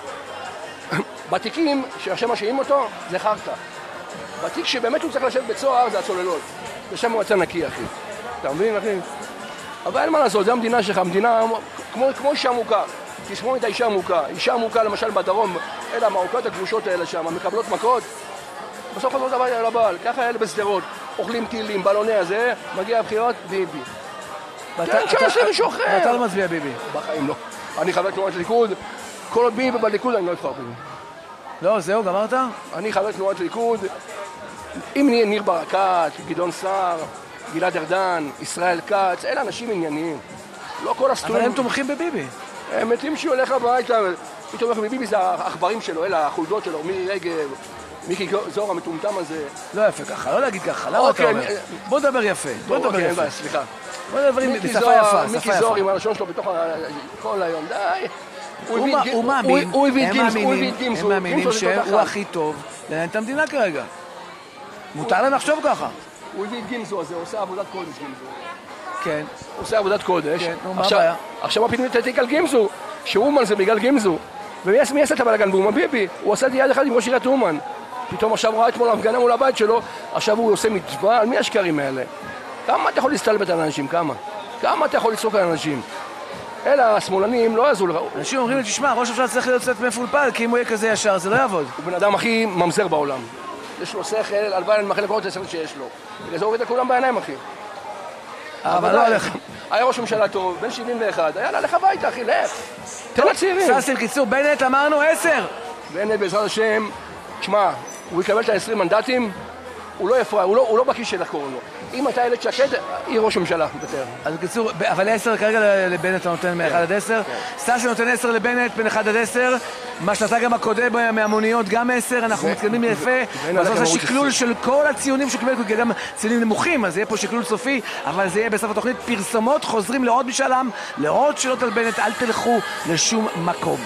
בתיקים שעכשיו משאים אותו, זה חרטא. בתיק שבאמת הוא צריך לשבת בצוהר, זה הצוללות. ושם הוא יצא נקי, אחי. אתה מבין, אחי? אבל אין מה לעשות, זו המדינה שלך, המדינה כמו אישה מוכה. תשמעו את האישה מוכה. אישה מוכה, למשל בדרום, אלה המרוקות הגרושות האלה שם, מקבלות מכות. בסוף חוזרות הביתה לבעל, ככה אלה בסדרות, אוכלים טילים, בלוני הזה, מגיע הבחירות, ביבי. כן, שעשה מישהו אחר. ואתה לא מצביע ביבי? בחיים לא. אני חבר תנועת ליכוד, כל עוד ביבי בליכוד אני לא אבחר ביבי. לא, זהו, גמרת? אני חבר תנועת ליכוד, אם נהיה ניר ברקת, גדעון סער, גלעד ארדן, ישראל כץ, אלה אנשים ענייניים. לא כל הסטורים... אבל הם תומכים בביבי. הם מתים שהוא הולך הביתה, הוא תומך בביבי, זה העכברים שלו, אלה החולדות שלו, מירי רגב, מיקי זוהר המטומטם הזה. לא יפה ככה, לא להגיד ככה, למה אתה אומר? בוא נדבר יפה, בוא נדבר יפה. סליחה. בוא נדבר בשפה יפה, מיקי זוהר עם הלשון שלו בתוך כל היום, די. הוא מאמין, הם מאמינים שהוא הכי טוב לנהל את המדינה כרגע. מותר להם לחשוב ככה. הוא הביא את גימזו הזה, הוא עושה עבודת קודש גימזו. כן. הוא עושה עבודת קודש. כן, נו, מה הבעיה? עכשיו מה פתאום התעתיק על גימזו? שאומן זה בגלל גימזו. ומי עשה את הבלגן באומן? ביבי. הוא עשה את יד אחד עם ראש עיריית אומן. פתאום עכשיו הוא ראה אתמול הפגנה מול הבית שלו, עכשיו הוא עושה מצווה, על מי השקרים האלה? כמה אתה יכול להסתלבט על אנשים? כמה? כמה אתה יכול לצעוק על אנשים? אלה השמאלנים לא יעזרו לך. אנשים אומרים לי, תשמע, ראש הממשלה צריך להיות קצת מפולפל, כי אם הוא יהיה כזה ישר, זה לא יעבוד. הוא בן אדם הכי ממזר בעולם. יש לו שכל, הלוואי אני מאחל לכל השכל שיש לו. בגלל זה הוא עובד לכולם בעיניים, אחי. אבל לא הולך. היה ראש ממשלה טוב, בן 71, היה לך הביתה, אחי, לך. תן לצעירים. ססים, קיצור, בנט אמרנו 10. בנט בעזרת השם, תשמע, הוא יקבל את ה-20 מנדטים, הוא לא יפרע, הוא לא בכיס של הקוראים לו. אם אתה ילד שקד, יהיה ראש הממשלה, יותר. אז בקיצור, אבל 10 כרגע לבנט אתה נותן מ-1 עד 10. ססי נותן 10 לבנט בין 1 עד 10. מה שאתה גם הקודם מהמוניות גם 10, אנחנו מתקדמים יפה. ואז עושה שקלול של כל הציונים שהוא קיבל, גם ציונים נמוכים, אז יהיה פה שקלול סופי, אבל זה יהיה בסוף התוכנית פרסומות, חוזרים לעוד משאל עם, לעוד שאלות על בנט, אל תלכו לשום מקום.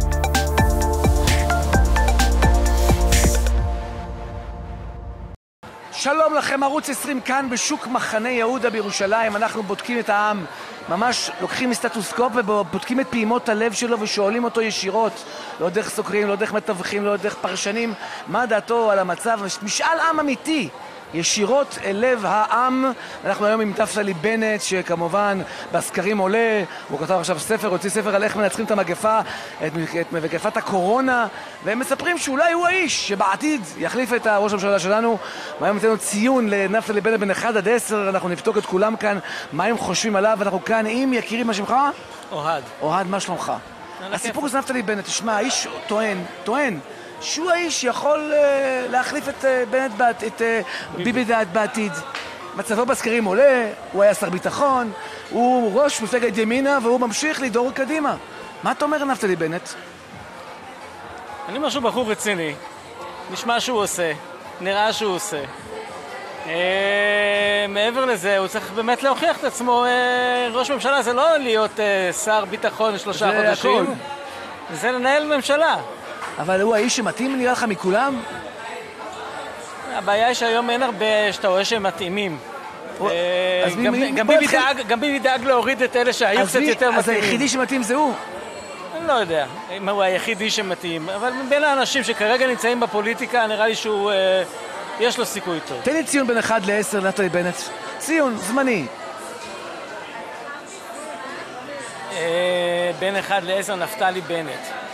שלום לכם, ערוץ 20 כאן בשוק מחנה יהודה בירושלים. אנחנו בודקים את העם, ממש לוקחים מסטטוסקופ ובודקים את פעימות הלב שלו ושואלים אותו ישירות, לא דרך סוקרים, לא דרך מתווכים, לא דרך פרשנים, מה דעתו על המצב. משאל עם אמיתי, ישירות אל לב העם. אנחנו היום עם נפתלי בנט, שכמובן בסקרים עולה, הוא כתב עכשיו ספר, הוציא ספר על איך מנצחים את המגפה, את מגפת הקורונה, והם מספרים שאולי הוא האיש שבעתיד יחליף את ראש הממשלה שלנו. והיום נתנו ציון לנפתלי בנט בין 1 עד 10, אנחנו נבדוק את כולם כאן, מה הם חושבים עליו. אנחנו כאן עם יקירי, מה שמך? אוהד. אוהד, מה שלומך? הסיפור הזה נפתלי בנט, תשמע, האיש טוען שהוא האיש יכול להחליף את בנט, את ביבי בעתיד. מצבו בסקרים עולה, הוא היה שר ביטחון, הוא ראש מפלגת ימינה והוא ממשיך לדור קדימה. מה אתה אומר נפתלי בנט? אני אומר שהוא בחור רציני, נשמע שהוא עושה, נראה שהוא עושה. מעבר לזה, הוא צריך באמת להוכיח את עצמו. ראש ממשלה זה לא להיות שר ביטחון 3 חודשים, זה לנהל ממשלה. אבל הוא האיש שמתאים נראה לך מכולם? הבעיה היא שהיום אין הרבה שאתה רואה שהם מתאימים. גם ביבי דאג להוריד את אלה שהיו קצת יותר מתאימים. אז היחידי שמתאים זה הוא? אני לא יודע אם הוא היחידי שמתאים, אבל בין האנשים שכרגע נמצאים בפוליטיקה נראה לי שהוא יש לו סיכוי טוב. תן לי ציון בין 1 ל-10 נפתלי בנט. ציון, זמני. בין 1 ל-10 נפתלי בנט.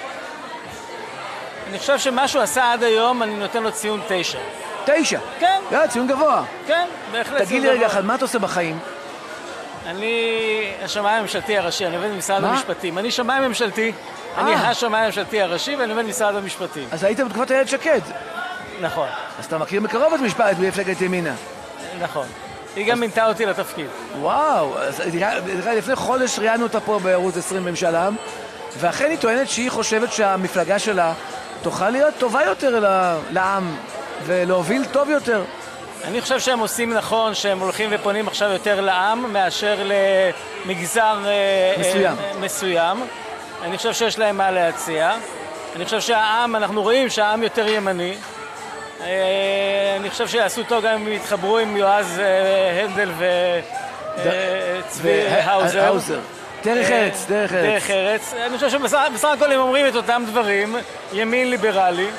אני חושב שמה שהוא עשה עד היום, אני נותן לו ציון 9. 9? כן. יאללה, ציון גבוה. כן, בהחלט. תגיד לי רגע אחד, מה אתה עושה בחיים? אני השמאי הממשלתי הראשי, אני עובד במשרד המשפטים. אני שמאי ממשלתי, אני השמאי הממשלתי הראשי ואני עובד במשרד המשפטים. אז היית בתקופת איילת שקד. נכון. אז אתה מכיר מקרוב את מפלגת ימינה. נכון. היא גם מינתה אותי לתפקיד. וואו, לפני חודש ראיינו אותה פה בערוץ 20 במשאל עם, ואכן היא טוענת שהיא חושבת שהמפלגה שלה תוכל להיות טובה יותר לעם ולהוביל טוב יותר. אני חושב שהם עושים נכון שהם הולכים ופונים עכשיו יותר לעם מאשר למגזר מסוים. אני חושב שיש להם מה להציע. אני חושב שהעם, אנחנו רואים שהעם יותר ימני. אני חושב שיעשו טוב גם אם יתחברו עם יועז הנדל וצבי האוזר. דרך ארץ, דרך ארץ. אני חושב שבסך הכל הם אומרים את אותם דברים, ימין ליברלי.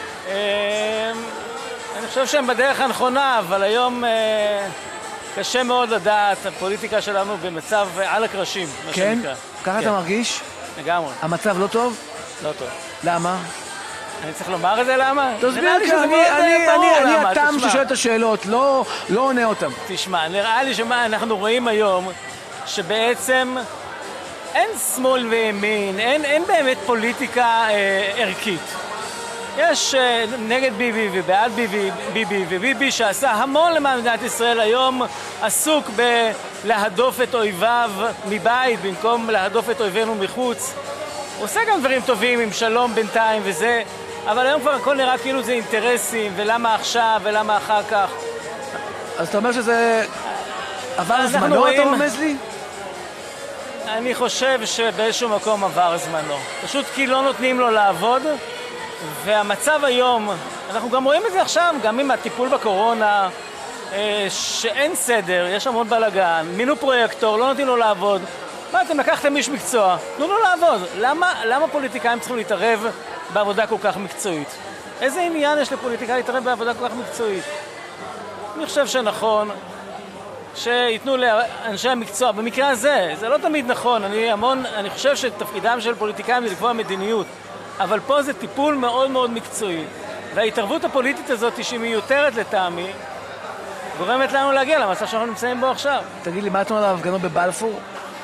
אני חושב שהם בדרך הנכונה, אבל היום קשה מאוד לדעת, הפוליטיקה שלנו במצב על הקרשים, מה שנקרא. ככה אתה מרגיש? לגמרי. המצב לא טוב? לא טוב. למה? אני צריך לומר את זה למה? תסביר, אני הטעם ששואל את השאלות, לא עונה אותם. תשמע, נראה לי שמה אנחנו רואים היום, שבעצם אין שמאל וימין, אין באמת פוליטיקה ערכית. יש נגד ביבי ובעד ביבי, וביבי שעשה המון למען מדינת ישראל היום עסוק בלהדוף את אויביו מבית במקום להדוף את אויבינו מחוץ. הוא עושה גם דברים טובים עם שלום בינתיים וזה, אבל היום כבר הכל נראה כאילו זה אינטרסים, ולמה עכשיו ולמה אחר כך. אז אתה אומר שזה עבר זמנו, אתה רומז לי? אני חושב שבאיזשהו מקום עבר זמנו. פשוט כי לא נותנים לו לעבוד, והמצב היום, אנחנו גם רואים את זה עכשיו, גם עם הטיפול בקורונה, שאין סדר, יש המון בלגן, מינו פרויקטור, לא נותנים לו לעבוד. מה, אתם לקחתם איש מקצוע? תנו לו לעבוד. למה פוליטיקאים צריכים להתערב בעבודה כל כך מקצועית? איזה עניין יש לפוליטיקאי להתערב בעבודה כל כך מקצועית? אני חושב שנכון שיתנו לאנשי המקצוע. במקרה הזה, זה לא תמיד נכון. אני חושב שתפקידם של פוליטיקאים זה לקבוע מדיניות. אבל פה זה טיפול מאוד מאוד מקצועי. וההתערבות הפוליטית הזאת, שהיא מיותרת לטעמי, גורמת לנו להגיע למצב שאנחנו נמצאים בו עכשיו. תגיד לי, מה אתה אומר על ההפגנות בבלפור?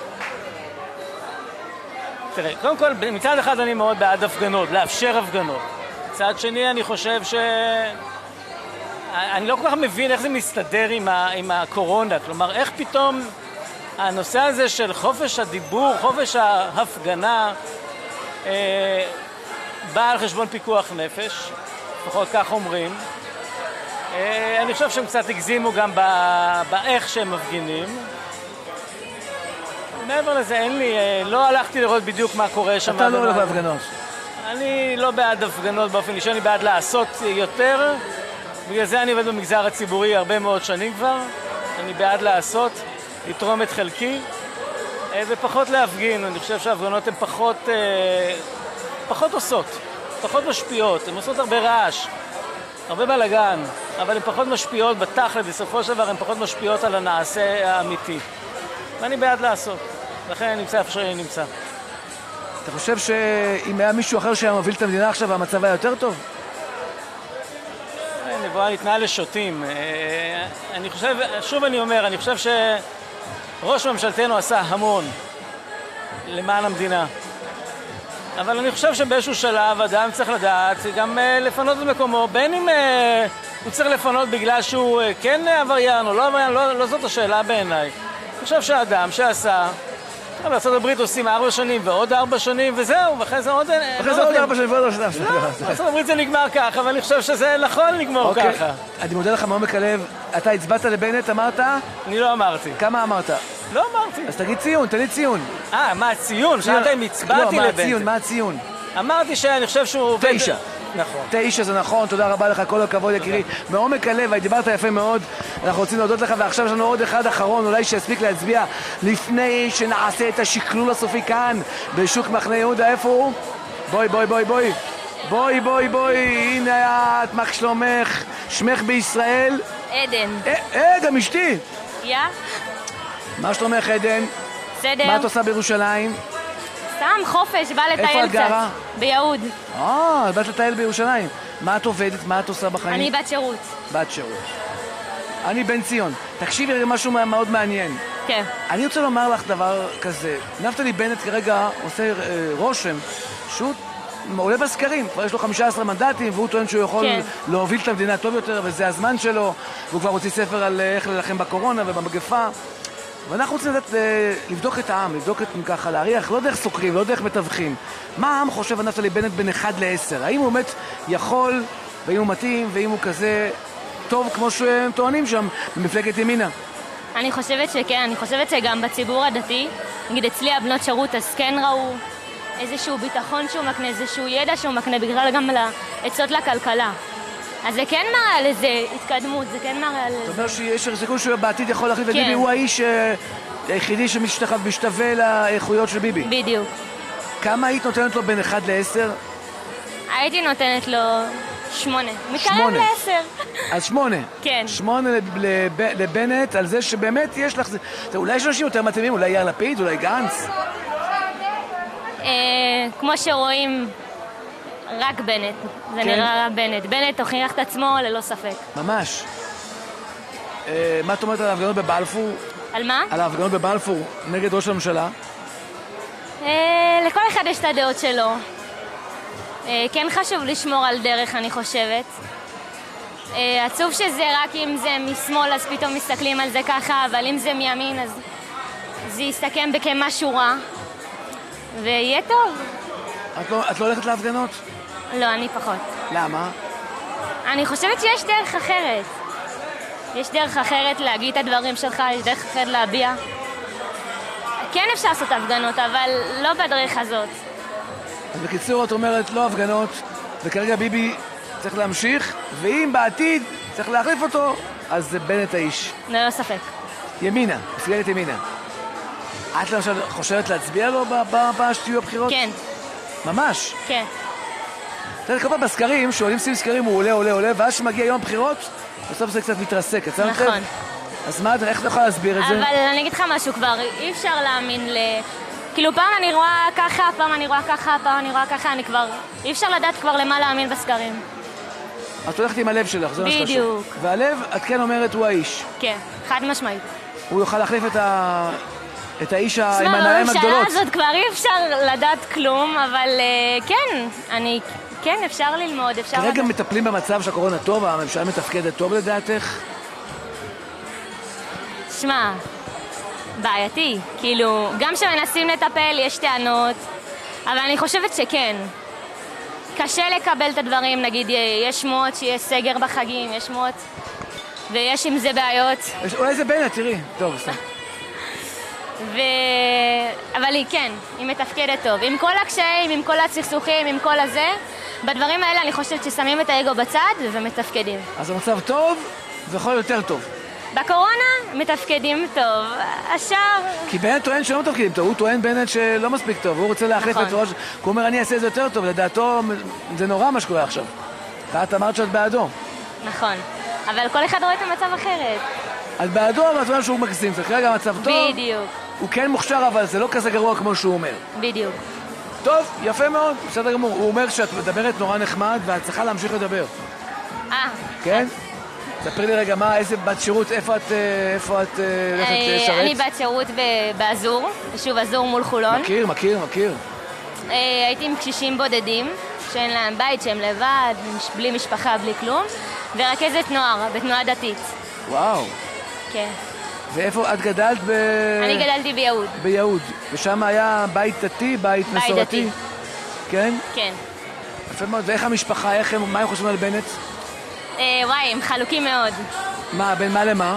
תראה, קודם כל, מצד אחד אני מאוד בעד הפגנות, לאפשר הפגנות. מצד שני, אני חושב אני לא כל כך מבין איך זה מסתדר עם הקורונה. כלומר, איך פתאום הנושא הזה של חופש הדיבור, חופש ההפגנה, בא על חשבון פיקוח נפש, לפחות כך אומרים. אני חושב שהם קצת הגזימו גם באיך שהם מפגינים. מעבר לזה, לא הלכתי לראות בדיוק מה קורה שם. אתה לא הולך בהפגנות. אני לא בעד הפגנות באופן אישי, אני בעד לעשות יותר. בגלל זה אני עובד במגזר הציבורי הרבה מאוד שנים כבר. אני בעד לעשות, לתרום את חלקי, ופחות להפגין. אני חושב שההפגנות הן פחות עושות, פחות משפיעות. הן עושות הרבה רעש, הרבה בלגן, אבל הן פחות משפיעות בתכל'ס, בסופו של דבר הן פחות משפיעות על הנעשה האמיתי. ואני בעד לעשות. לכן אני נמצא איפה שאני נמצא. אתה חושב שאם היה מישהו אחר שהיה מוביל את המדינה עכשיו, המצב היה יותר טוב? נבואה ניתנה לשוטים. אני חושב, שוב אני אומר, אני חושב שראש ממשלתנו עשה המון למען המדינה. אבל אני חושב שבאיזשהו שלב אדם צריך לדעת גם לפנות את מקומו, בין אם הוא צריך לפנות בגלל שהוא כן עבריין או לא עבריין, לא זאת השאלה בעיניי. אני חושב שהאדם שעשה, בארצות הברית עושים 4 שנים ועוד 4 שנים וזהו, ואחרי זה עוד 4 שנים ועוד 4 שנים. בארצות הברית זה נגמר ככה, אבל אני חושב שזה נכון לגמור ככה. אני מודה לך מעומק הלב. אתה הצבעת לבנט, אמרת? אני לא אמרתי. כמה אמרת? לא אמרתי. אז תגיד ציון, תן לי ציון. מה הציון? שאלת אם הצבעתי לבנט. מה הציון? אמרתי שאני חושב שהוא... 9. נכון. 9 זה נכון, תודה רבה לך, כל הכבוד יקירי. מעומק הלב, דיברת יפה מאוד, אנחנו רוצים להודות לך, ועכשיו יש לנו עוד אחד אחרון, אולי שיספיק להצביע לפני שנעשה את השקלול הסופי כאן, בשוק מחנה יהודה. איפה הוא? בואי, הנה את, מה שלומך? שמך בישראל? עדן. גם אשתי. מה שלומך עדן? בסדר. מה את עושה בירושלים? סתם חופש, בא לטייל קצת. איפה את גרה? ביהוד. את באת לטייל בירושלים. מה את עובדת? מה את עושה בחיים? אני בת שירות. בת שירות. אני בן ציון. תקשיבי רגע משהו מאוד מעניין. כן. אני רוצה לומר לך דבר כזה. נפתלי בנט כרגע עושה רושם, שהוא עולה בסקרים. כבר יש לו 15 מנדטים, והוא טוען שהוא יכול להוביל את המדינה טוב יותר, וזה הזמן שלו. והוא כבר הוציא ספר על איך ללחם בקורונה ובמגפה. ואנחנו רוצים לבדוק את העם, לבדוק את ככה, להריח, לא דרך סוקרים, לא דרך מתווכים. מה העם חושב על נפתלי בנט בין 1 ל-10? האם הוא באמת יכול, והאם הוא מתאים, והאם הוא כזה... טוב כמו שהם טוענים שם במפלגת ימינה? אני חושבת שכן, אני חושבת שגם בציבור הדתי, נגיד אצלי הבנות שירות, אז כן ראו איזשהו ביטחון שהוא מקנה, איזשהו ידע שהוא מקנה, בגלל גם לעצות לכלכלה. אז זה כן מראה על איזה התקדמות, זה כן מראה על... זאת אומרת שיש סיכוי שהוא בעתיד יכול להחליף את ביבי, הוא האיש היחידי שמשתווה לאיכויות של ביבי. בדיוק. כמה היית נותנת לו בין 1 ל-10? הייתי נותנת לו 8. מקרב ל-10. אז 8. כן. 8 לבנט על זה שבאמת יש לך... אולי יש אנשים יותר מתאימים, אולי יאיר לפיד, אולי גנץ? כמו שרואים, רק בנט. זה נראה בנט. בנט הוכיח את עצמו ללא ספק. ממש. מה את אומרת על ההפגנות בבלפור? על מה? על ההפגנות בבלפור נגד ראש הממשלה. לכל אחד יש את הדעות שלו. כן חשוב לשמור על דרך, אני חושבת. עצוב שזה רק אם זה משמאל, אז פתאום מסתכלים על זה ככה, אבל אם זה מימין, אז זה יסתכם בכמשהו רע. ויהיה טוב. את לא הולכת להפגנות? לא, אני פחות. למה? אני חושבת שיש דרך אחרת. יש דרך אחרת להגיד את הדברים שלך, יש דרך אחרת להביע. כן אפשר לעשות הפגנות, אבל לא בדרך הזאת. אז בקיצור, את אומרת לא הפגנות, וכרגע ביבי צריך להמשיך, ואם בעתיד צריך להחליף אותו, אז זה בנט האיש. לא ספק. ימינה, מפלגת ימינה. את למשל חושבת להצביע לו שתהיו הבחירות? כן. ממש? כן. אתה יודע, כל פעם בסקרים, שעולים סביב סקרים, הוא עולה, ואז שמגיע יום הבחירות, בסוף זה קצת מתרסק. נכון. אז מה, איך אתה יכול להסביר את זה? אבל אני אגיד לך משהו כבר, אי אפשר להאמין כאילו פעם אני רואה ככה, פעם אני רואה ככה, פעם אני רואה ככה, אני כבר... אי אפשר לדעת כבר למה להאמין בסקרים. את הולכת עם הלב שלך, זה מה שחשוב. בדיוק. והלב, את כן אומרת, הוא האיש. כן, חד משמעית. הוא יוכל להחליף את האיש עם העיניים הגדולות. בממשלה הזאת כבר אי אפשר לדעת כלום, אבל כן, כן, אפשר ללמוד, אפשר לדעת. כרגע מטפלים במצב שהקורונה טוב, הממשלה מתפקדת טוב לדעתך? שמע, בעייתי. כאילו, גם שמנסים לטפל, יש טענות, אבל אני חושבת שכן. קשה לקבל את הדברים, נגיד, יש שמועות שיש סגר בחגים, יש שמועות, ויש עם זה בעיות. אולי זה בנט, תראי. טוב, סתם. אבל היא כן, היא מתפקדת טוב. עם כל הקשיים, עם כל הסכסוכים, עם כל הזה, בדברים האלה אני חושבת ששמים את האגו בצד ומתפקדים. אז המצב טוב ויכול יותר טוב. בקורונה מתפקדים טוב, השאר... כי בנט טוען שלא מתפקדים טוב, הוא טוען בנט שלא מספיק טוב, הוא רוצה להחליף את ראש... הוא אומר, אני אעשה את זה יותר טוב, לדעתו זה נורא מה שקורה עכשיו. ואת אמרת שאת בעדו. נכון, אבל כל אחד רואה את המצב אחרת. את בעדו, אבל את אומרת שהוא מגזים, זה כרגע מצב טוב. בדיוק. הוא כן מוכשר, אבל זה לא כזה גרוע כמו שהוא אומר. בדיוק. טוב, יפה מאוד, בסדר גמור. הוא אומר שאת מדברת נורא נחמד ואת צריכה להמשיך לדבר. כן? ספרי לי רגע, איזה בת שירות, איפה את הולכת לשרת? אני בת שירות באזור, שוב אזור מול חולון. מכיר. הייתי עם קשישים בודדים, שאין להם בית, שהם לבד, בלי משפחה, בלי כלום, ורכזת נוער, בתנועה דתית. וואו. כן. ואיפה את גדלת אני גדלתי ביהוד. ביהוד. ושם היה בית דתי, בית מסורתי? בית דתי. כן? כן. יפה מאוד. ואיך המשפחה, מה הם חושבים על בנט? וואי, הם חלוקים מאוד. מה, בין מה למה?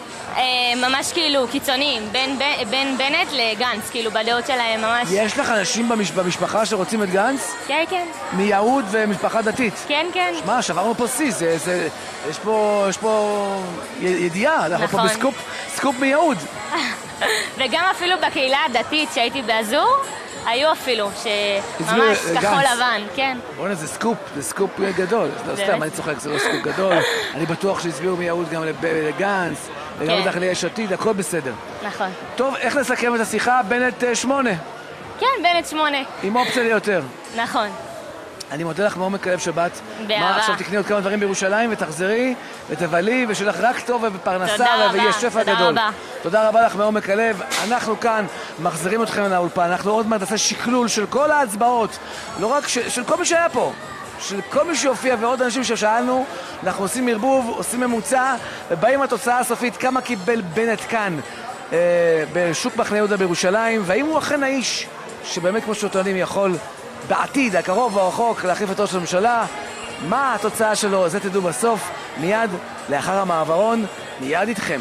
ממש כאילו קיצוניים, בין בנט לגנץ, כאילו בדעות שלהם ממש... יש לך אנשים במשפחה שרוצים את גנץ? כן. מיהוד ומשפחה דתית? כן. שמע, שברנו פה שיא, יש פה ידיעה, אנחנו פה בסקופ מיהוד. וגם אפילו בקהילה הדתית שהייתי באזור, היו אפילו, שממש כחול לבן, כן. בוא'נה, זה סקופ גדול. לא סתם, אני צוחק, זה לא סקופ גדול. אני בטוח שהצביעו מיהוד גם לגנץ, וגם בטח ליש עתיד, הכל בסדר. נכון. טוב, איך לסכם את השיחה? בנט 8. כן, בנט 8. עם אופציה ליותר. נכון. אני מודה לך מעומק הלב שבאת. באהבה. עכשיו תקני עוד כמה דברים בירושלים ותחזרי ותבלי ושיהיה לך רק טוב ובפרנסה ויהיה שפע גדול. תודה רבה. תודה רבה לך מעומק הלב. אנחנו כאן מחזירים אתכם לאולפן. אנחנו עוד מעט נעשה שקלול של כל ההצבעות, לא רק של כל מי שהיה פה, של כל מי שהופיע ועוד אנשים ששאלנו. אנחנו עושים ערבוב, עושים ממוצע ובאים לתוצאה הסופית כמה קיבל בנט כאן בשוק מחנה יהודה בירושלים, והאם הוא אכן האיש שבאמת כמו שטוענים יכול בעתיד הקרוב או הרחוק להחליף את ראש הממשלה. מה התוצאה שלו, זה תדעו בסוף. מיד לאחר המעברון, מיד איתכם.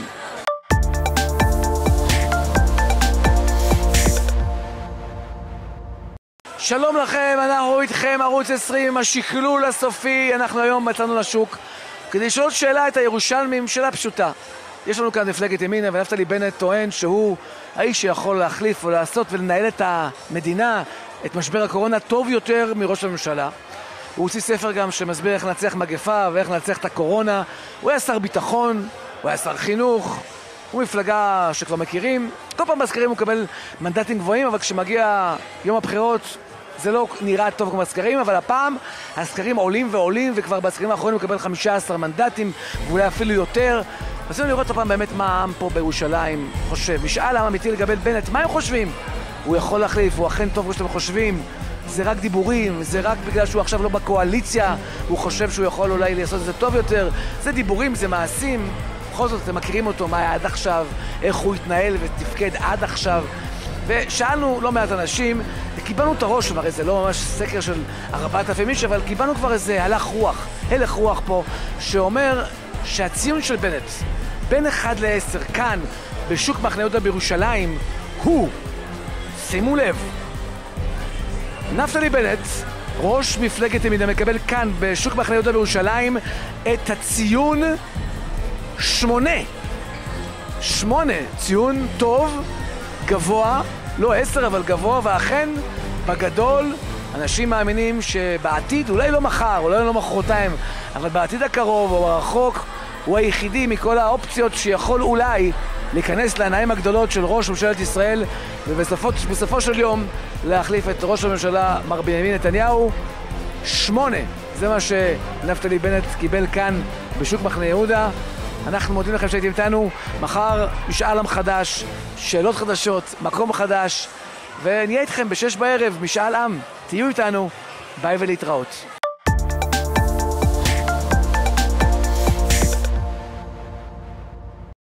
שלום לכם, אנחנו איתכם, ערוץ 20 עם השקלול הסופי. אנחנו היום מצאנו לשוק כדי לשאול שאלה את הירושלמים, שאלה פשוטה. יש לנו כאן מפלגת ימינה, ונפתלי בנט טוען שהוא האיש שיכול להחליף או לעשות ולנהל את המדינה, את משבר הקורונה, טוב יותר מראש הממשלה. הוא הוציא ספר גם שמסביר איך לנצח מגפה ואיך לנצח את הקורונה. הוא היה שר ביטחון, הוא היה שר חינוך, הוא מפלגה שכבר מכירים. כל פעם בסקרים הוא מקבל מנדטים גבוהים, אבל כשמגיע יום הבחירות זה לא נראה טוב כמו הסקרים, אבל הפעם הסקרים עולים ועולים, וכבר בסקרים האחרונים הוא מקבל 15 מנדטים, ואולי אפילו יותר. רצינו לראות הפעם באמת מה העם פה בירושלים חושב. משאל העם אמיתי לגבי בנט, מה הם חושבים? הוא יכול להחליף, הוא אכן טוב כמו שאתם חושבים. זה רק דיבורים, זה רק בגלל שהוא עכשיו לא בקואליציה, הוא חושב שהוא יכול אולי לעשות את זה טוב יותר. זה דיבורים, זה מעשים. בכל זאת, אתם מכירים אותו, מה היה עד עכשיו, איך הוא התנהל ותפקד עד עכשיו. ושאלנו לא מעט אנשים, וקיבלנו את הראש, הרי זה לא ממש סקר של 4,000 איש, אבל קיבלנו כבר איזה הלך רוח פה, שאומר שהציון של בנט, בין 1 ל-10, כאן, בשוק מחנה יהודה בירושלים, הוא, שימו לב, נפתלי בנט, ראש מפלגת ימינה, מקבל כאן, בשוק מחנה יהודה בירושלים, את הציון 8. ציון טוב, גבוה, לא 10 אבל גבוה, ואכן בגדול אנשים מאמינים שבעתיד, אולי לא מחר, אולי לא מחרתיים, אבל בעתיד הקרוב או הרחוק, הוא היחידי מכל האופציות שיכול אולי להיכנס לעיניים הגדולות של ראש ממשלת ישראל, ובסופו של יום להחליף את ראש הממשלה מר בנימין נתניהו. 8, זה מה שנפתלי בנט קיבל כאן בשוק מחנה יהודה. אנחנו מודים לכם שהייתם איתנו. מחר משאל עם חדש, שאלות חדשות, מקום חדש, ונהיה איתכם ב-6 בערב, משאל עם. תהיו איתנו, ביי ולהתראות.